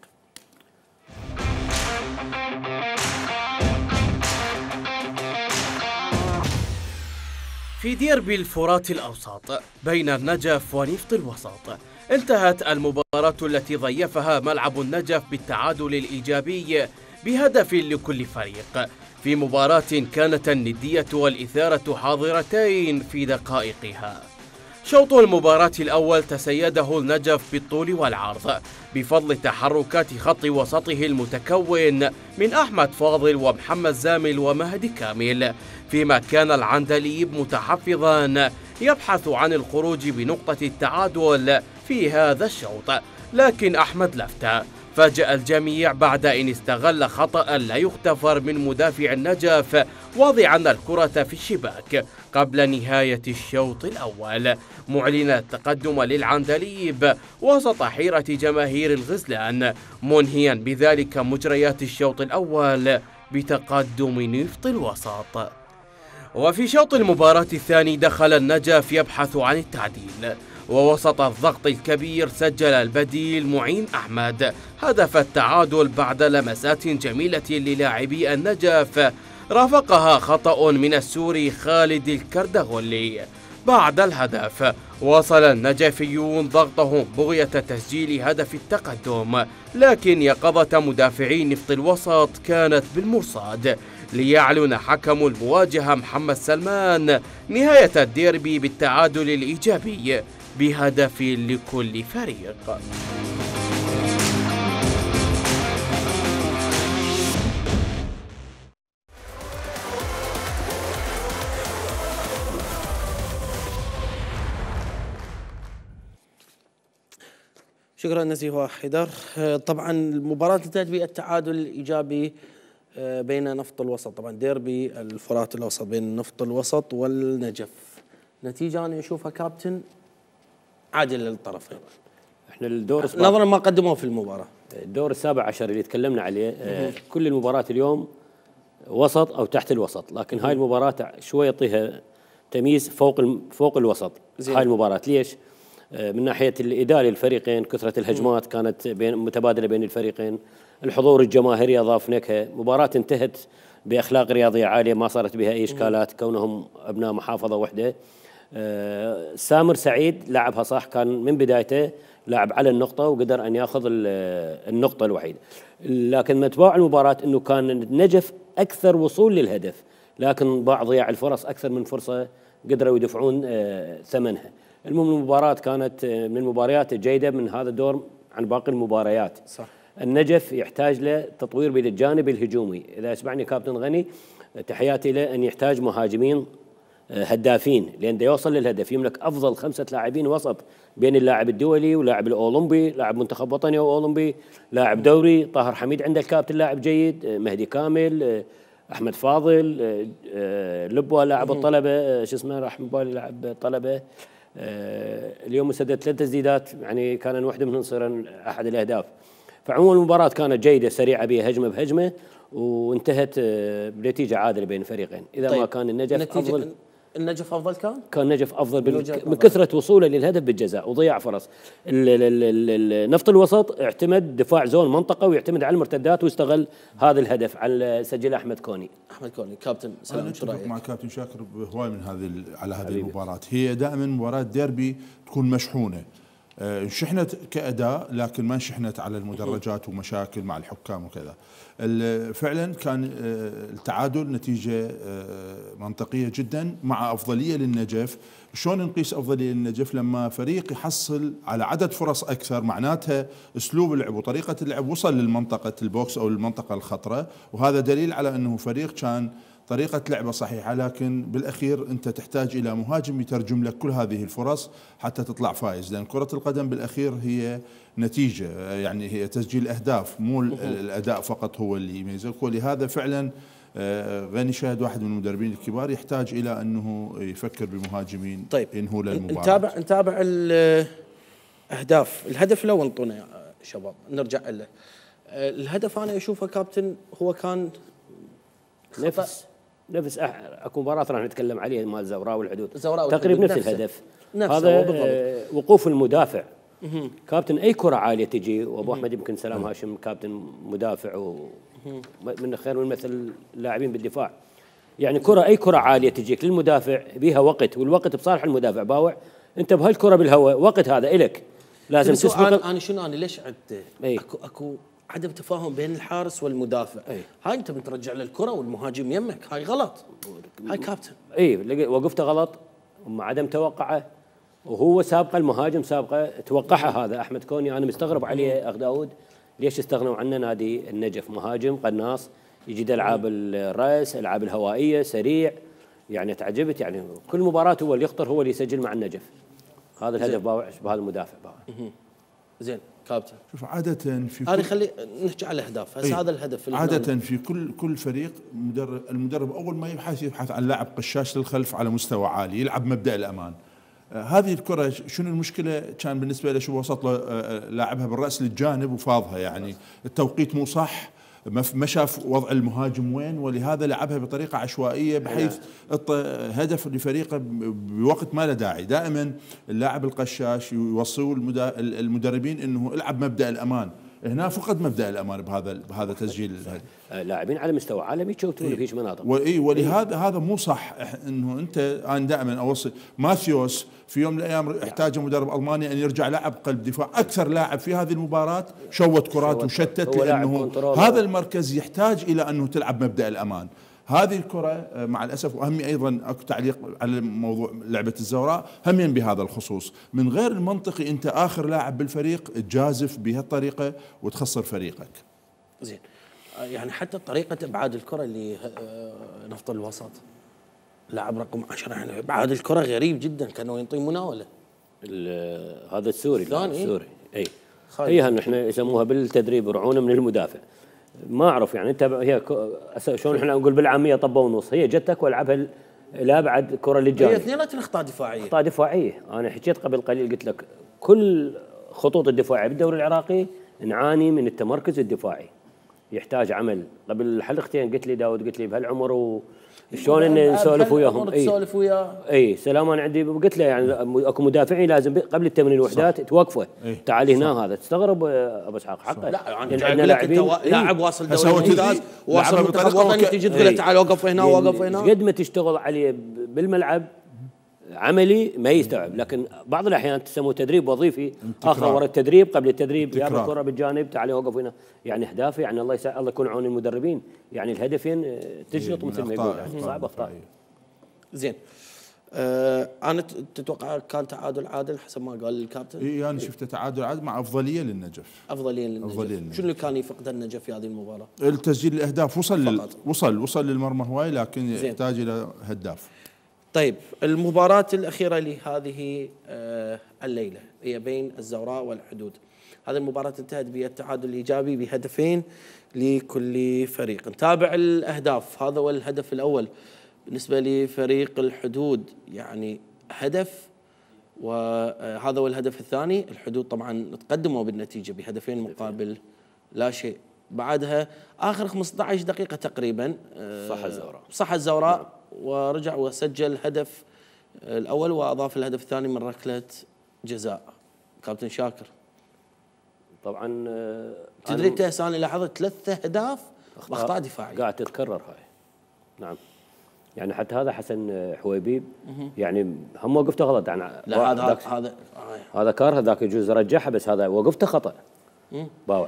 في ديربي الفرات الأوسط بين النجف ونفط الوسط انتهت المباراة التي ضيفها ملعب النجف بالتعادل الإيجابي بهدف لكل فريق، في مباراة كانت الندية والإثارة حاضرتين في دقائقها. شوط المباراة الأول تسيده النجف بالطول والعرض بفضل تحركات خط وسطه المتكون من أحمد فاضل ومحمد زامل ومهدي كامل، فيما كان العندليب متحفظا يبحث عن الخروج بنقطة التعادل في هذا الشوط، لكن أحمد لفت فاجأ الجميع بعد أن استغل خطأ لا يغتفر من مدافع النجف واضعا الكرة في الشباك قبل نهاية الشوط الأول، معلنا التقدم للعندليب وسط حيرة جماهير الغزلان، منهيا بذلك مجريات الشوط الأول بتقدم نفط الوسط. وفي شوط المباراة الثاني دخل النجف يبحث عن التعديل، ووسط الضغط الكبير سجل البديل معين أحمد هدف التعادل بعد لمسات جميلة للاعبي النجف رافقها خطأ من السوري خالد الكردغولي. بعد الهدف واصل النجفيون ضغطهم بغية تسجيل هدف التقدم، لكن يقظة مدافعي نفط الوسط كانت بالمرصاد ليعلن حكم المواجهة محمد سلمان نهاية الديربي بالتعادل الإيجابي بهدف لكل فريق. شكرا نزيه حيدر. طبعا المباراة انتهت بالتعادل الإيجابي بين نفط الوسط، طبعا ديربي الفرات الأوسط بين نفط الوسط والنجف، نتيجة أنا أشوفها كابتن عادل للطرفين. احنا الدور نظرا ما قدموه في المباراة، الدور السابع عشر اللي تكلمنا عليه آه كل المباراة اليوم وسط أو تحت الوسط، لكن هاي المباراة شوي يعطيها تمييز فوق فوق الوسط. زين. هاي المباراة ليش؟ آه من ناحية الإدارة للفريقين، كثرة الهجمات كانت بين متبادلة بين الفريقين، الحضور الجماهيري أضاف نكهة، مباراة انتهت بأخلاق رياضية عالية ما صارت بها أي إشكالات كونهم أبناء محافظة واحدة. آه سامر سعيد لعبها صح، كان من بدايته لاعب على النقطة وقدر أن يأخذ النقطة الوحيدة، لكن متبوع المباراة أنه كان النجف أكثر وصول للهدف، لكن ضاع ضياع الفرص أكثر من فرصة قدروا يدفعون آه ثمنها. المهم المباراة كانت من المباريات الجيدة من هذا الدور عن باقي المباريات. صح. النجف يحتاج له تطوير بالجانب الهجومي، إذا يسمعني كابتن غني تحياتي له أن يحتاج مهاجمين هدافين، لان دا يوصل للهدف يملك افضل خمسه لاعبين وسط بين اللاعب الدولي ولاعب الاولمبي، لاعب منتخب وطني واولمبي، لاعب دوري. طاهر حميد عند الكابتن لاعب جيد، مهدي كامل، احمد فاضل، لبوه لاعب الطلبه، شو اسمه راح من بالي لاعب الطلبه. اليوم سدد ثلاث تسديدات، يعني كان واحده منهم صير احد الاهداف. فعموما المباراه كانت جيده سريعه بها هجمه بهجمه، وانتهت بنتيجه عادله بين الفريقين. اذا طيب ما كان النجف افضل، النجف افضل كان؟ كان النجف افضل من كثره وصوله للهدف بالجزاء وضياع فرص. نفط الوسط اعتمد دفاع زون منطقه ويعتمد على المرتدات واستغل هذا الهدف على سجل احمد كوني. احمد كوني كابتن سلام، شو رايك؟ مع كابتن شاكر بهواي من هذه على هذه المباراه. هي دائما مباراه ديربي تكون مشحونه، انشحنت كأداء لكن ما انشحنت على المدرجات ومشاكل مع الحكام وكذا. فعلا كان التعادل نتيجة منطقية جدا مع أفضلية للنجف. شلون نقيس أفضلية للنجف؟ لما فريق يحصل على عدد فرص أكثر، معناتها أسلوب اللعب وطريقة اللعب وصل للمنطقة البوكس أو المنطقة الخطرة، وهذا دليل على أنه فريق كان طريقة لعبة صحيحة. لكن بالأخير أنت تحتاج إلى مهاجم يترجم لك كل هذه الفرص حتى تطلع فايز، لأن كرة القدم بالأخير هي نتيجة، يعني هي تسجيل أهداف، مو الأداء فقط هو اللي يميزك. ولهذا فعلا غني شاهد واحد من المدربين الكبار يحتاج إلى أنه يفكر بمهاجمين طيب ينهوا للمباراة. نتابع نتابع الأهداف. الهدف الأول انطونا يا شباب، نرجع له. الهدف أنا أشوفه كابتن هو كان نفس نفس اكو مباراه راح نتكلم عليها مال زوراء والحدود، زوراء تقريبا نفس الهدف. هذا آه وقوف المدافع كابتن، اي كره عاليه تجي، وابو احمد يمكن سلام هاشم كابتن مدافع ومن خير من مثل اللاعبين بالدفاع. يعني كره اي كره عاليه تجيك للمدافع بيها وقت، والوقت بصالح المدافع. باوع انت بهالكره بالهواء وقت هذا الك لازم تسبق. انا شنو انا ليش عدت اكو اكو عدم تفاهم بين الحارس والمدافع. أي. هاي انت بترجع للكره والمهاجم يمك، هاي غلط. هاي كابتن اي وقفته غلط ومع عدم توقعه، وهو سابقه المهاجم سابقه توقعها. هذا احمد كوني انا مستغرب عليه اخ داود، ليش استغنوا عنه نادي النجف؟ مهاجم قناص يجيد العاب الراس، العاب الهوائيه، سريع، يعني تعجبت. يعني كل مباراه هو اللي يخطر، هو اللي يسجل مع النجف. هذا الهدف باوع بهذا المدافع باوع. زين كابتن، شوف عادة في هذه خلي نحكي على الاهداف. هسه هذا الهدف عادة في كل كل فريق مدرب المدرب اول ما يبحث يبحث عن لاعب قشاش للخلف على مستوى عالي يلعب مبدأ الامان. آه هذه الكرة شنو المشكلة كان بالنسبة له؟ شو وسط له آه لاعبها بالراس للجانب وفاضها، يعني التوقيت مو صح، ما شاف وضع المهاجم وين، ولهذا لعبها بطريقه عشوائيه بحيث هدف لفريقه بوقت ما له داعي. دائما اللاعب القشاش يوصوا المدربين انه العب مبدا الامان، هنا فقد مبدا الامان بهذا بهذا تسجيل. لاعبين على مستوى عالمي يشوتون في هيك مناطق، واي ولهذا هذا مو صح. انه انت انا دائما اوصي ماثيوس في يوم من الايام احتاج مدرب الماني ان يرجع لاعب قلب دفاع، اكثر لاعب في هذه المباراه شوت كرات وشتت، لانه هذا المركز يحتاج الى انه تلعب مبدا الامان. هذه الكرة مع الأسف، وهمي أيضا أكو تعليق على موضوع لعبة الزوراء همين بهذا الخصوص، من غير المنطقي أنت آخر لاعب بالفريق تجازف بهالطريقة وتخسر فريقك. زين، يعني حتى طريقة إبعاد الكرة اللي نفط الوسط لاعب رقم عشرة، يعني إبعاد الكرة غريب جدا، كانوا ينطي مناولة. هذا السوري السوري إيه؟ اي هي احنا يسموها بالتدريب رعونة من المدافع. ما اعرف يعني انت هي شلون احنا نقول بالعاميه طبه ونص، هي جتك والعبها لا بعد كره للجانب. هي اثنيناتهم اخطاء دفاعيه. اخطاء دفاعيه، انا حكيت قبل قليل قلت لك كل خطوط الدفاع بالدوري العراقي نعاني من التمركز الدفاعي، يحتاج عمل. قبل حلقتين قلت لي داود، قلت لي بهالعمر وشلون ان نسولف وياهم. اي تسولف وياه اي سلام. انا عندي قلت له يعني اكو مدافعين لازم قبل التمرين وحدات توقفه. تعال هنا هذا تستغرب ابو اسحاق حقه. لا يعني عندنا لاعبين لاعب واصل دوري ممتاز واصل منتخب وطني، تجي تقول له تعال وقف هنا وقف هنا. قد ما تشتغل عليه بالملعب عملي ما يستوعب، لكن بعض الاحيان تسموه تدريب وظيفي، اخر ورا التدريب قبل التدريب يا الكره بالجانب تعال وقف هنا. يعني اهداف يعني الله يسعد الله يكون عون المدربين، يعني الهدفين تجلط مثل ما يقول، يعني صعب اخطاء. زين آه انا تتوقع كان تعادل عادل حسب ما قال الكابتن؟ اي انا يعني شفته تعادل عادل مع افضليه للنجف. افضليه للنجف. أفضلية للنجف. شنو اللي كان يفقد النجف في هذه المباراه؟ التسجيل الاهداف، وصل لل... وصل وصل للمرمى هواي، لكن زين. يحتاج الى هداف. طيب المباراة الأخيرة لهذه آه الليلة هي بين الزوراء والحدود. هذه المباراة انتهت بالتعادل الإيجابي بهدفين لكل فريق. نتابع الأهداف. هذا هو الهدف الأول بالنسبة لفريق الحدود، يعني هدف، وهذا هو الهدف الثاني. الحدود طبعا تقدموا بالنتيجة بهدفين مقابل لا شيء. بعدها آخر خمسة عشر دقيقة تقريبا صح الزوراء صح الزوراء ورجع وسجل الهدف الأول وأضاف الهدف الثاني من ركلة جزاء. كابتن شاكر، طبعا تدري انت انا لاحظت ثلاث اهداف واخطاء دفاعيه قاعد تتكرر هاي. نعم، يعني حتى هذا حسن حويبيب يعني هم وقفته غلط يعني. لا هذا هذا هذا كار، هذاك يجوز رجعها، بس هذا وقفته خطا. باوع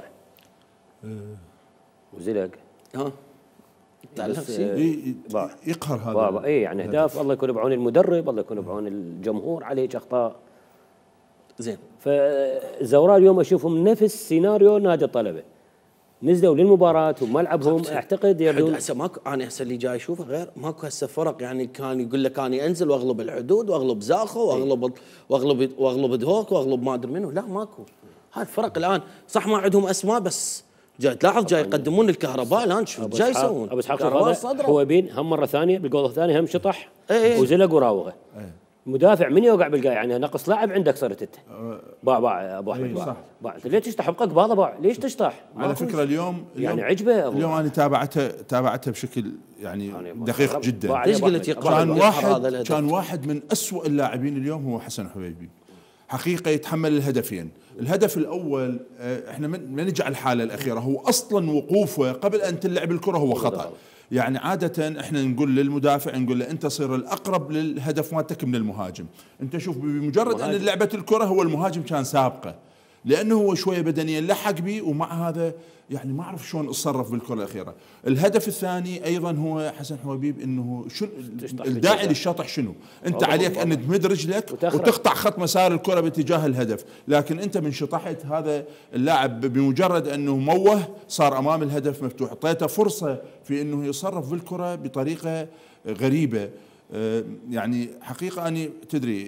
وزلق ها تعرف يقهر هذا بابا. اي يعني اهداف الله يكون بعون المدرب، الله يكون بعون الجمهور، عليه اخطاء. زين، فالزوراء اليوم اشوفهم نفس سيناريو نادي الطلبه، نزلوا للمباراه وملعبهم اعتقد يبدو هسه ماكو. انا هسه اللي جاي اشوفه غير ماكو هسه فرق يعني كان يقول لك انا انزل واغلب الحدود واغلب زاخو واغلب واغلب واغلب دهوك واغلب ما ادري منو. لا ماكو. هاي الفرق الان صح ما عندهم اسماء، بس جاي تلاحظ جاي يقدمون الكهرباء الان. شو جاي يسوون؟ ابو اسحاق هو بين هم مره ثانيه بالجول الثاني هم شطح ايه وزلق وراوغه. ايه مدافع من يوقع بالقاع يعني نقص لاعب عندك صرت انت. باع باع ابو احمد باع باع. ليش تشطح حقك بهذا باع؟ ليش تشطح؟ على فكره اليوم يعني عجبه اليوم انا تابعته تابعته بشكل يعني دقيق جدا. ليش قلت كان واحد كان واحد من أسوأ اللاعبين اليوم هو حسن حويبي. حقيقه يتحمل الهدفين. الهدف الاول احنا من نجي على الحاله الاخيره، هو اصلا وقوفه قبل ان تلعب الكره هو خطا. يعني عادة احنا نقول للمدافع نقول له انت صير الاقرب للهدف مالتك من المهاجم. انت شوف بمجرد ان لعبة الكرة هو المهاجم كان سابقه، لانه هو شوية بدنيا لحق بي، ومع هذا يعني ما اعرف شلون اتصرف بالكرة الاخيرة. الهدف الثاني ايضا هو حسن حويبيب، انه شو الداعي للشطح شنو؟ انت عليك ان تمد رجلك وتقطع خط مسار الكرة باتجاه الهدف، لكن انت من شطحت هذا اللاعب بمجرد انه موه صار امام الهدف مفتوح، اعطيته فرصة في انه يتصرف بالكرة بطريقة غريبة. يعني حقيقة اني تدري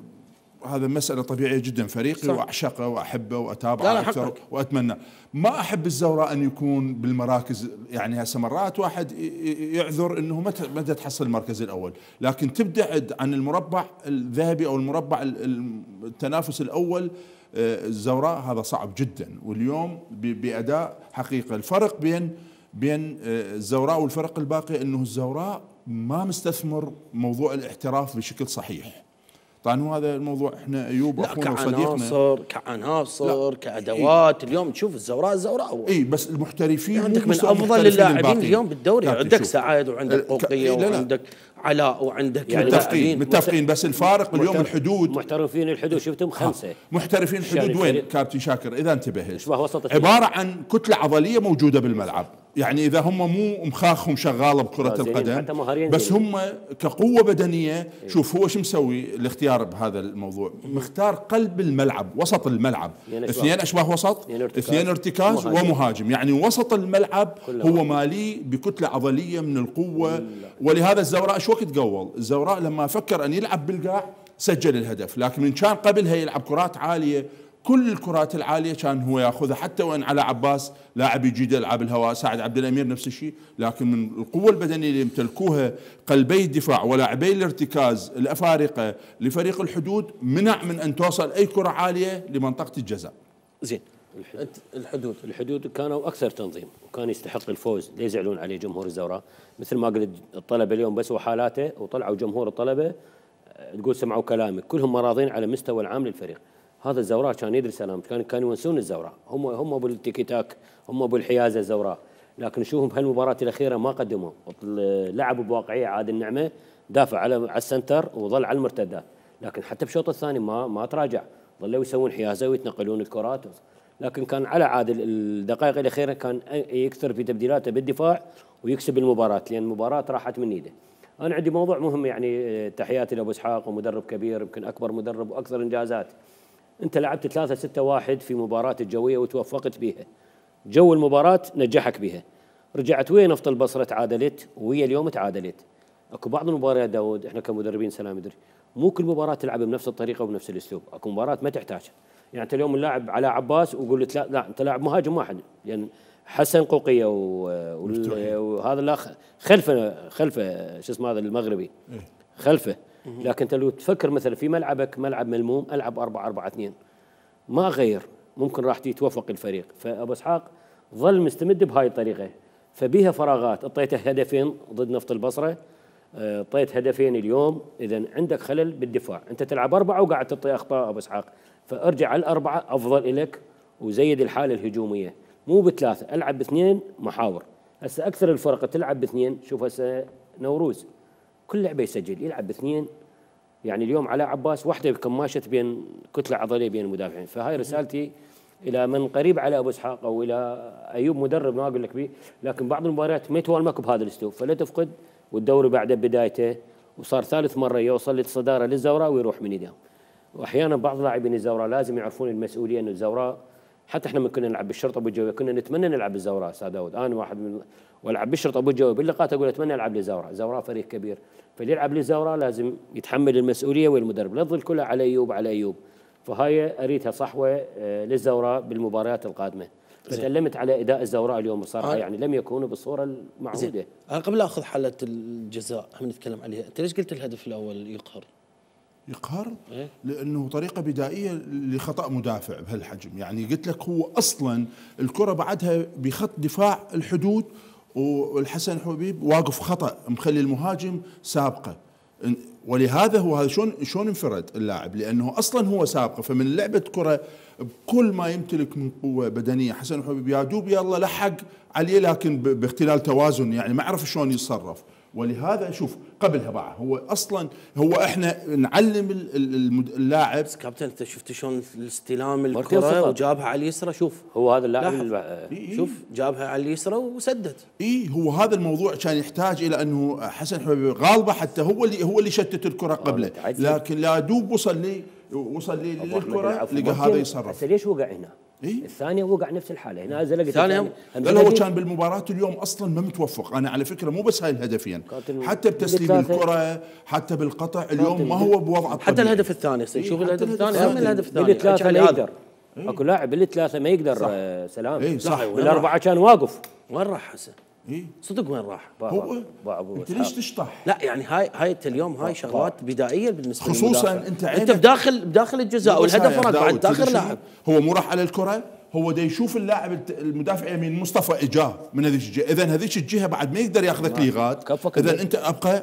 هذا مسألة طبيعية جدا، فريقي واعشقه واحبه واتابعه اكثر واتمنى. ما احب الزوراء ان يكون بالمراكز، يعني هسه مرات واحد يعذر انه متى متى تحصل المركز الاول، لكن تبتعد عن المربع الذهبي او المربع التنافس الاول. الزوراء هذا صعب جدا، واليوم باداء حقيقة الفرق بين بين الزوراء والفرق الباقي انه الزوراء ما مستثمر موضوع الاحتراف بشكل صحيح. طبعا هذا الموضوع احنا ايوب اخونا وصديقنا كعناصر كعناصر كادوات. إيه؟ اليوم تشوف الزوراء الزوراء اي بس المحترفين عندك من افضل اللاعبين اليوم بالدوري، عندك سعد وعندك قوقيه وعندك علاء وعندك يعني متفقين متفقين بس الفارق اليوم الحدود. محترفين الحدود شفتهم خمسه. محترفين الحدود وين كابتن شاكر اذا انتبهت؟ وسط عباره عن كتله عضليه موجوده بالملعب. يعني اذا هم مو مخاخهم شغاله بكره القدم بس هم كقوه بدنيه. شوف هو شو مسوي الاختيار بهذا الموضوع، مختار قلب الملعب وسط الملعب، اثنين اشباه وسط، اثنين ارتكاز ومهاجم. يعني وسط الملعب هو مالي بكتله عضليه من القوه. ولهذا الزوراء شو وقت قول الزوراء لما فكر ان يلعب بالقاع سجل الهدف، لكن من كان قبلها يلعب كرات عاليه، كل الكرات العاليه كان هو ياخذها، حتى وان على عباس لاعب يجيد العاب الهواء، سعد عبد الامير نفس الشيء، لكن من القوه البدنيه اللي يمتلكوها قلبي الدفاع ولاعبي الارتكاز الافارقه لفريق الحدود منع من ان توصل اي كره عاليه لمنطقه الجزاء. زين، الحدود الحدود كانوا اكثر تنظيم وكان يستحق الفوز، لا يزعلون عليه جمهور الزوراء. مثل ما قلت الطلبه اليوم بس وحالاته وطلعوا جمهور الطلبه تقول سمعوا كلامي، كلهم مراضين على مستوى العام للفريق. هذا الزوراء كان يدري سلام، كان كانوا ينسون الزوراء، هم هم ابو التيكي تاك، هم ابو الحيازه الزوراء، لكن نشوفهم بهالمباراه الاخيره ما قدموا، لعبوا بواقعيه. عادل النعمه دافع على على السنتر وظل على المرتدات، لكن حتى بشوط الثاني ما ما تراجع، ظلوا يسوون حيازه ويتنقلون الكرات. لكن كان على عادل الدقائق الاخيره كان يكثر في تبديلاته بالدفاع ويكسب المباراه، لان المباراه راحت من ايده. انا عندي موضوع مهم، يعني تحياتي لابو اسحاق ومدرب كبير يمكن اكبر مدرب واكثر انجازات. انت لعبت ثلاثة ستة واحد في مباراة الجوية وتوفقت بها، جو المباراة نجحك بها، رجعت وين افضل البصرة تعادلت وهي اليوم تعادلت. اكو بعض المباريات داود احنا كمدربين سلام يدري مو كل مباراه تلعب بنفس الطريقه وبنفس الاسلوب، اكو مباراه ما تحتاج. يعني انت اليوم اللاعب على عباس وقول له لا, لا انت لاعب مهاجم واحد، لان يعني حسن قوقيه وهذا الاخ خلفه خلفه شو اسمه هذا المغربي خلفه. لكن انت لو تفكر مثلا في ملعبك ملعب ملموم العب أربعة أربعة اثنين ما غير، ممكن راح يتوفق الفريق. فابو اسحاق ظل مستمد بهاي الطريقه، فبيها فراغات. اعطيته هدفين ضد نفط البصره، اعطيت هدفين اليوم، اذا عندك خلل بالدفاع. انت تلعب اربعه وقاعد تعطي اخطاء ابو اسحاق، فارجع على الاربعه افضل لك وزيد الحاله الهجوميه، مو بثلاثه. العب باثنين محاور. هسه اكثر الفرق تلعب باثنين، شوف هسه نوروز كل لعبه يسجل يلعب باثنين. يعني اليوم علاء عباس وحده كماشة بين كتله عضليه بين المدافعين. فهاي رسالتي الى من قريب على ابو اسحاق او الى ايوب مدرب، ما اقول لك بيه، لكن بعض المباريات ما يتوالمك بهذا الاسلوب، فلا تفقد والدوري بعد بدايته وصار ثالث مره يوصل للصداره للزوراء ويروح من ايدهم. واحيانا بعض لاعبين الزوراء لازم يعرفون المسؤوليه انه الزوراء، حتى احنا من كنا نلعب بالشرطه ابو الجويه كنا نتمنى نلعب بالزوراء استاذ داود، انا واحد من والعب بالشرطه ابو الجويه باللقاءات اقول اتمنى العب للزوراء، الزوراء فريق كبير، فاللي يلعب للزوراء لازم يتحمل المسؤوليه والمدرب، لا تظل كلها على ايوب على ايوب. فهاي اريدها صحوه للزوراء بالمباريات القادمه. فتألمت على اداء الزوراء اليوم بصراحه، آه. يعني لم يكونوا بالصوره المعهوده. انا قبل اخذ حاله الجزاء هم نتكلم عليها، انت ليش قلت الهدف الاول يقهر؟ يقهر إيه؟ لانه طريقه بدائيه لخطا مدافع بهالحجم، يعني قلت لك هو اصلا الكره بعدها بخط دفاع الحدود والحسن حبيب واقف خطا مخلي المهاجم سابقه، ولهذا هو هذا شلون شلون انفرد اللاعب، لانه اصلا هو سابقه. فمن لعبه كره بكل ما يمتلك من قوه بدنيه حسن حبيب يا دوب يلا لحق عليه، لكن باختلال توازن يعني ما عرف شلون يتصرف. ولهذا شوف قبلها بقى هو اصلا هو احنا نعلم اللاعب. كابتن انت شفت شلون الاستلام الكره وجابها على اليسرى؟ شوف هو هذا اللاعب إيه شوف جابها على اليسرى وسدد. اي هو هذا الموضوع كان يحتاج الى انه حسن حبيب غالبه، حتى هو اللي هو اللي شتت الكره قبله، لكن لا دوب وصل لي وصل لي للكره لقى هذا يصرف. ليش وقع هنا؟ إيه؟ الثانيه وقع نفس الحاله هنا زلقت الثانيه. لا هو كان بالمباراه اليوم اصلا ما متوفق. انا على فكره مو بس هاي الهدفين، حتى بتسليم الكره حتى بالقطع اليوم ما هو بوضع الطبيعي. حتى الهدف الثاني شوف الهدف الثاني هم الهدف الثاني بالثلاثه ما يقدر. اكو لاعب بالثلاثه ما يقدر سلام. اي صح. الاربعه كان واقف. وين راح حسن؟ اي صدق وين راح؟ هو انت ليش تشطح؟ لا يعني هاي هاي اليوم هاي شغلات بدائيه بالنسبه خصوصا انت انت بداخل بداخل الجزاء والهدف وراك بعد تاخر لاعب. هو مو راح على الكره، هو دا يشوف اللاعب المدافع يمين مصطفى اجاه من هذيك الجهه، اذا هذيك الجهه بعد ما يقدر ياخذك ليغات، اذا انت ابقى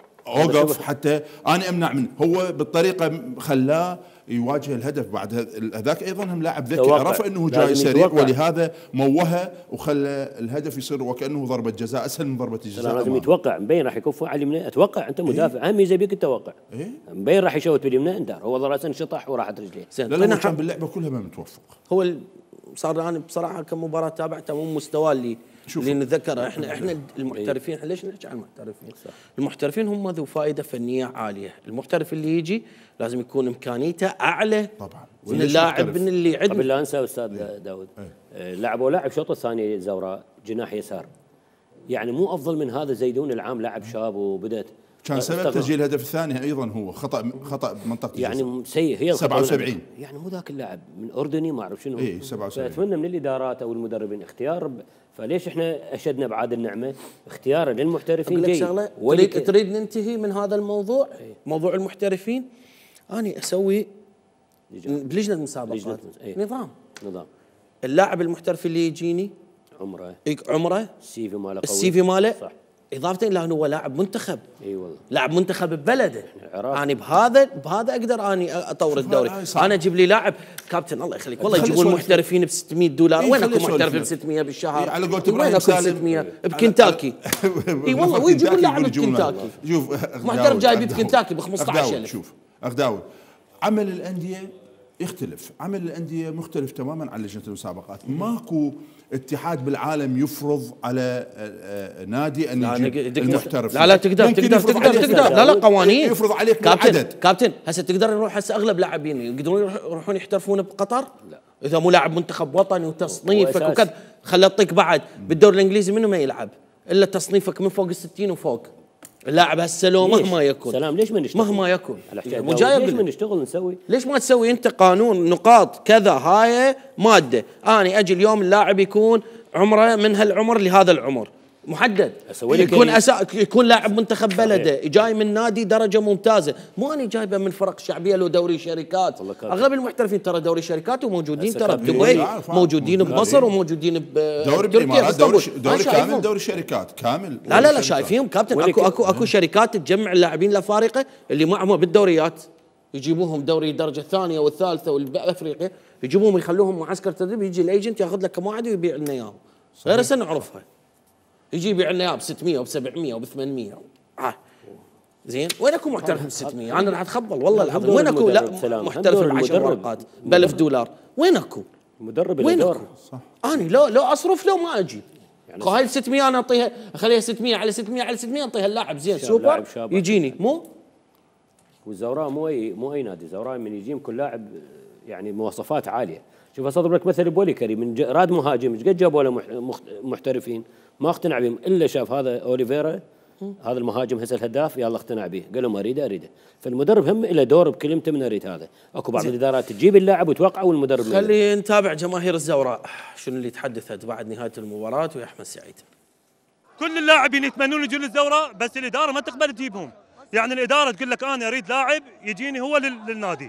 اوقف حتى انا امنع منه. هو بالطريقه خلاه يواجه الهدف. بعد هذاك ايضا هم لاعب ذكي عرف انه جاي سريع، ولهذا موهه وخلى الهدف يصير وكانه ضربه جزاء اسهل من ضربه الجزاء. لازم يتوقع مبين راح يكف على اليمنى. اتوقع انت مدافع اهم ميزه بيك التوقع. إيه؟ مبين راح يشوت باليمنى انت هو راسا شطح وراحت رجليه. لا كان باللعبه كلها ما متوفق. هو صار انا بصراحه كمباراه تابعتها مو مستوى اللي اللي نتذكره. احنا احنا المحترفين ليش نحكي عن المحترفين؟ المحترفين هم ذو فائده فنيه عاليه. المحترف اللي يجي لازم يكون امكانيته اعلى طبعا من اللاعب من اللي عندنا. قبل لا انسى استاذ داود، لعبوا لاعب شوط الثاني زوراء جناح يسار، يعني مو افضل من هذا زيدون العام لاعب شاب وبدت كان سبب تسجيل الهدف الثاني ايضا هو خطا خطا بمنطقه يعني سيء. هي سبعة وسبعين يعني مو ذاك اللاعب من اردني ما اعرف شنو. اي سبعة وسبعين. فاتمنى من الادارات او المدربين اختيار. فليش احنا اشدنا بعاد النعمه اختياره للمحترفين جيد. تريد تريد ننتهي من هذا الموضوع ايه؟ موضوع المحترفين. انا اسوي بلجنه المسابقات نظام نظام اللاعب المحترف اللي يجيني عمره عمره السي في ماله السي في ماله صح، اضافه الى انه هو لاعب منتخب. اي والله لاعب منتخب ببلده. انا بهذا بهذا اقدر اني اطور الدوري. انا اجيب لي لاعب كابتن الله يخليك والله يجيبون محترفين ب ستمية دولار. وين اكو محترف ب ستمية بالشهر؟ على قولت ابراهيم سالم ستمية بكنتاكي. اي والله ويجيبون لاعب بكنتاكي. شوف محترف جايب بكنتاكي ب خمسطعش ألف. شوف اخ داود، عمل الانديه يختلف، عمل الانديه مختلف تماما عن لجنه المسابقات. ماكو اتحاد بالعالم يفرض على نادي ان يجيب المحترف. لا لا تقدر تقدر تقدر تقدر لا لا قوانين يفرض عليك كابتن عدد. كابتن هسه تقدر نروح هسه اغلب لاعبين يقدرون يروحون يحترفون بقطر. لا اذا مو لاعب منتخب وطني وتصنيفك وكذا خلي اعطيك بعد بالدوري الانجليزي منه ما يلعب الا تصنيفك من فوق الستين وفوق. اللاعب هسه لو مهما يكون سلام ليش ما نشتغل؟ مهما يكون مو جاي ليش ما نشتغل نسوي؟ ليش ما تسوي انت قانون نقاط كذا هاي ماده اني اجي اليوم اللاعب يكون عمره من هالعمر لهذا العمر محدد يكون أسا... يكون لاعب منتخب بلده جاي من نادي درجه ممتازه مو اني جايبه من فرق شعبيه لو دوري شركات اغلب المحترفين ترى دوري شركات وموجودين ترى بدبي موجودين بمصر وموجودين بدوري بالامارات دوري, دوري كامل دوري شركات كامل لا لا لا شايفين كابتن اكو اكو اكو شركات تجمع اللاعبين الافارقه اللي معهم بالدوريات يجيبوهم دوري الدرجه الثانيه والثالثه والافريقيا يجيبوهم يخلوهم معسكر تدريب يجي الايجنت ياخذ لك كم واحد ويبيع لنا اياهم غير هسه نعرفها يجي يبيع لنا اياه ب ستمية وب سبعمية وب ثمانمية اه زين وين اكو محترف ب ستمية انا راح اتخبل والله العظيم وين اكو لا محترف ب عشر ورقات ب ألف دولار وين اكو مدرب وين اكو انا لو لو اصرف لو ما اجي يعني هاي ستمية انا اعطيها اخليها ستمية على ستمية على ستمية اعطيها اللاعب زين سوبر يجيني مو والزوراء مو اي مو اي نادي زوراء من يجيم كل لاعب يعني مواصفات عاليه شوف اضرب لك مثل بولي كريم من راد مهاجم ايش قد جابوا له محترفين ما اقتنع بهم الا شاف هذا اوليفيرا هذا المهاجم هسه الهداف يلا اقتنع به قال له ما اريده اريده فالمدرب هم له دور بكلمته من اريد هذا اكو بعض الادارات تجيب اللاعب وتوقع والمدرب خلي نتابع جماهير الزوراء شنو اللي تحدثت بعد نهايه المباراه ويا احمد سعيد كل اللاعبين يتمنون يجون للزوراء بس الاداره ما تقبل تجيبهم يعني الاداره تقول لك انا اريد لاعب يجيني هو للنادي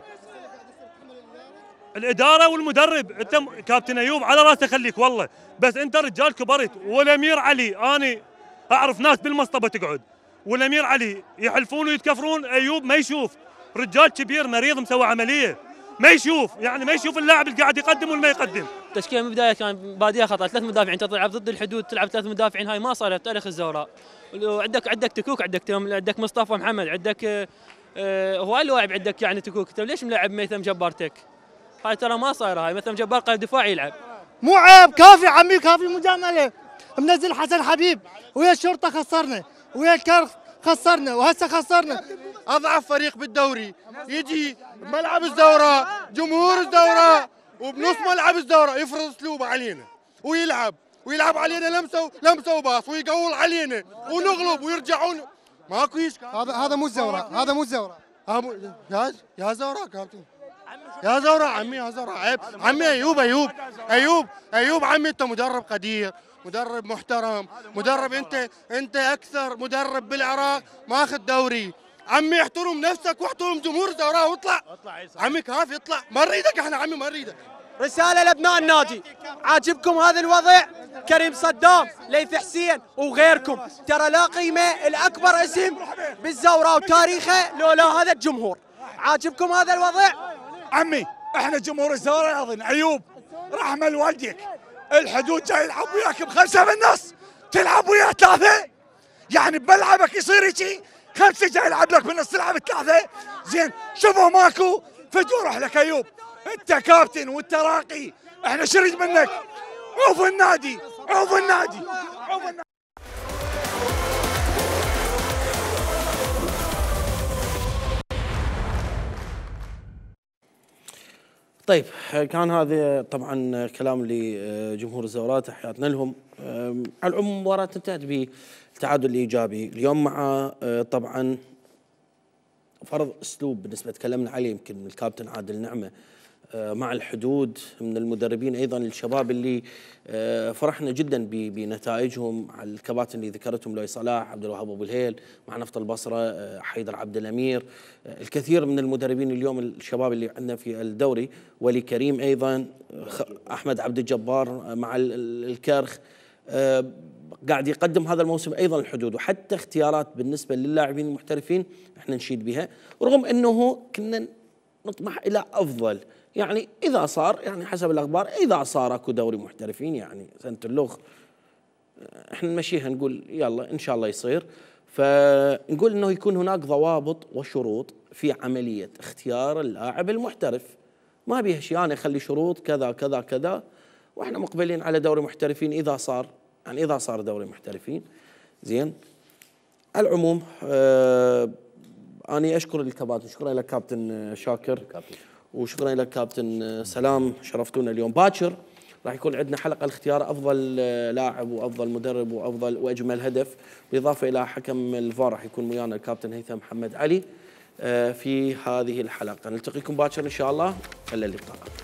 الاداره والمدرب انت كابتن ايوب على راسه خليك والله بس انت رجال كبرت والامير علي انا اعرف ناس بالمصطبه تقعد والامير علي يحلفون ويتكفرون ايوب ما يشوف رجال كبير مريض مسوي عمليه ما يشوف يعني ما يشوف اللاعب اللي قاعد يقدم ولا ما يقدم تشكيله من البدايه كان باديه خطا ثلاث مدافعين تلعب ضد الحدود تلعب ثلاث مدافعين هاي ما صارت تاريخ الزوراء عندك عندك تكوك عندك عندك مصطفى محمد عندك آه هواي اللاعب عندك يعني تكوك طيب ليش ملاعب ميثم جبار تك هاي ترى ما صايره هاي مثلا جبار قائد دفاعي يلعب مو عيب كافي عمي كافي مجامله منزل حسن حبيب ويا الشرطه خسرنا ويا الكرخ خسرنا وهسه خسرنا اضعف فريق بالدوري يجي ملعب الزوراء جمهور الزوراء وبنص ملعب الزوراء يفرض اسلوبه علينا ويلعب ويلعب علينا لمسه لمسه وباص ويقول علينا ونغلب ويرجعون ماكو هيك هذا هذا مو الزوراء هذا مو الزوراء يا يا زوراء كابتن يا زوراء عمي يا زوراء عيب عمي ايوب ايوب ايوب ايوب عمي انت مدرب قدير مدرب محترم مدرب انت انت اكثر مدرب بالعراق ماخذ دوري عمي احترم نفسك واحترم جمهور زوراء واطلع عمي كافي اطلع ما نريدك احنا عمي ما نريدك رساله لابناء النادي عاجبكم هذا الوضع كريم صدام ليث حسين وغيركم ترى لا قيمه الاكبر اسم بالزوراء وتاريخه لولا هذا الجمهور عاجبكم هذا الوضع عمي احنا جمهور الزوراء ايضا ايوب رحمه لوالديك الحدود جاي يلعب وياك بخمسه بالنص تلعب وياه ثلاثه يعني بملعبك يصير هيجي خمسه جاي يلعب لك بالنص تلعب ثلاثه زين شوفوا ماكو فدوا روح لك ايوب انت كابتن وانت راقي احنا شو نريد منك عوف النادي عوف النادي عوف النادي طيب كان هذا طبعا كلام لجمهور الزوراء تحياتنا لهم. على العموم المباراة انتهت بالتعادل الايجابي اليوم مع طبعا فرض اسلوب بالنسبه تكلمنا عليه يمكن الكابتن عادل نعمه مع الحدود من المدربين ايضا الشباب اللي فرحنا جدا بنتائجهم على الكباتن اللي ذكرتهم لؤي صلاح عبد الوهاب ابو الهيل مع نفط البصره حيدر عبد الامير الكثير من المدربين اليوم الشباب اللي عندنا في الدوري ولي كريم ايضا احمد عبد الجبار مع الكرخ قاعد يقدم هذا الموسم ايضا الحدود وحتى اختيارات بالنسبه للاعبين المحترفين احنا نشيد بها رغم انه كنا نطمح الى افضل يعني اذا صار يعني حسب الاخبار اذا صار اكو دوري محترفين يعني سنه اللغ احنا نمشيها نقول يلا ان شاء الله يصير فنقول انه يكون هناك ضوابط وشروط في عمليه اختيار اللاعب المحترف ما بيها شيء انا اخلي شروط كذا كذا كذا واحنا مقبلين على دوري محترفين اذا صار يعني اذا صار دوري محترفين زين. على العموم آه اني اشكر الكباتن شكرا لك كابتن شاكر وشكرا لك كابتن سلام شرفتونا اليوم باكر راح يكون عندنا حلقه لاختيار افضل لاعب وافضل مدرب وافضل واجمل هدف، بالاضافه الى حكم الفار راح يكون ويانا الكابتن هيثم محمد علي في هذه الحلقه. نلتقيكم باكر ان شاء الله، الى اللقاء.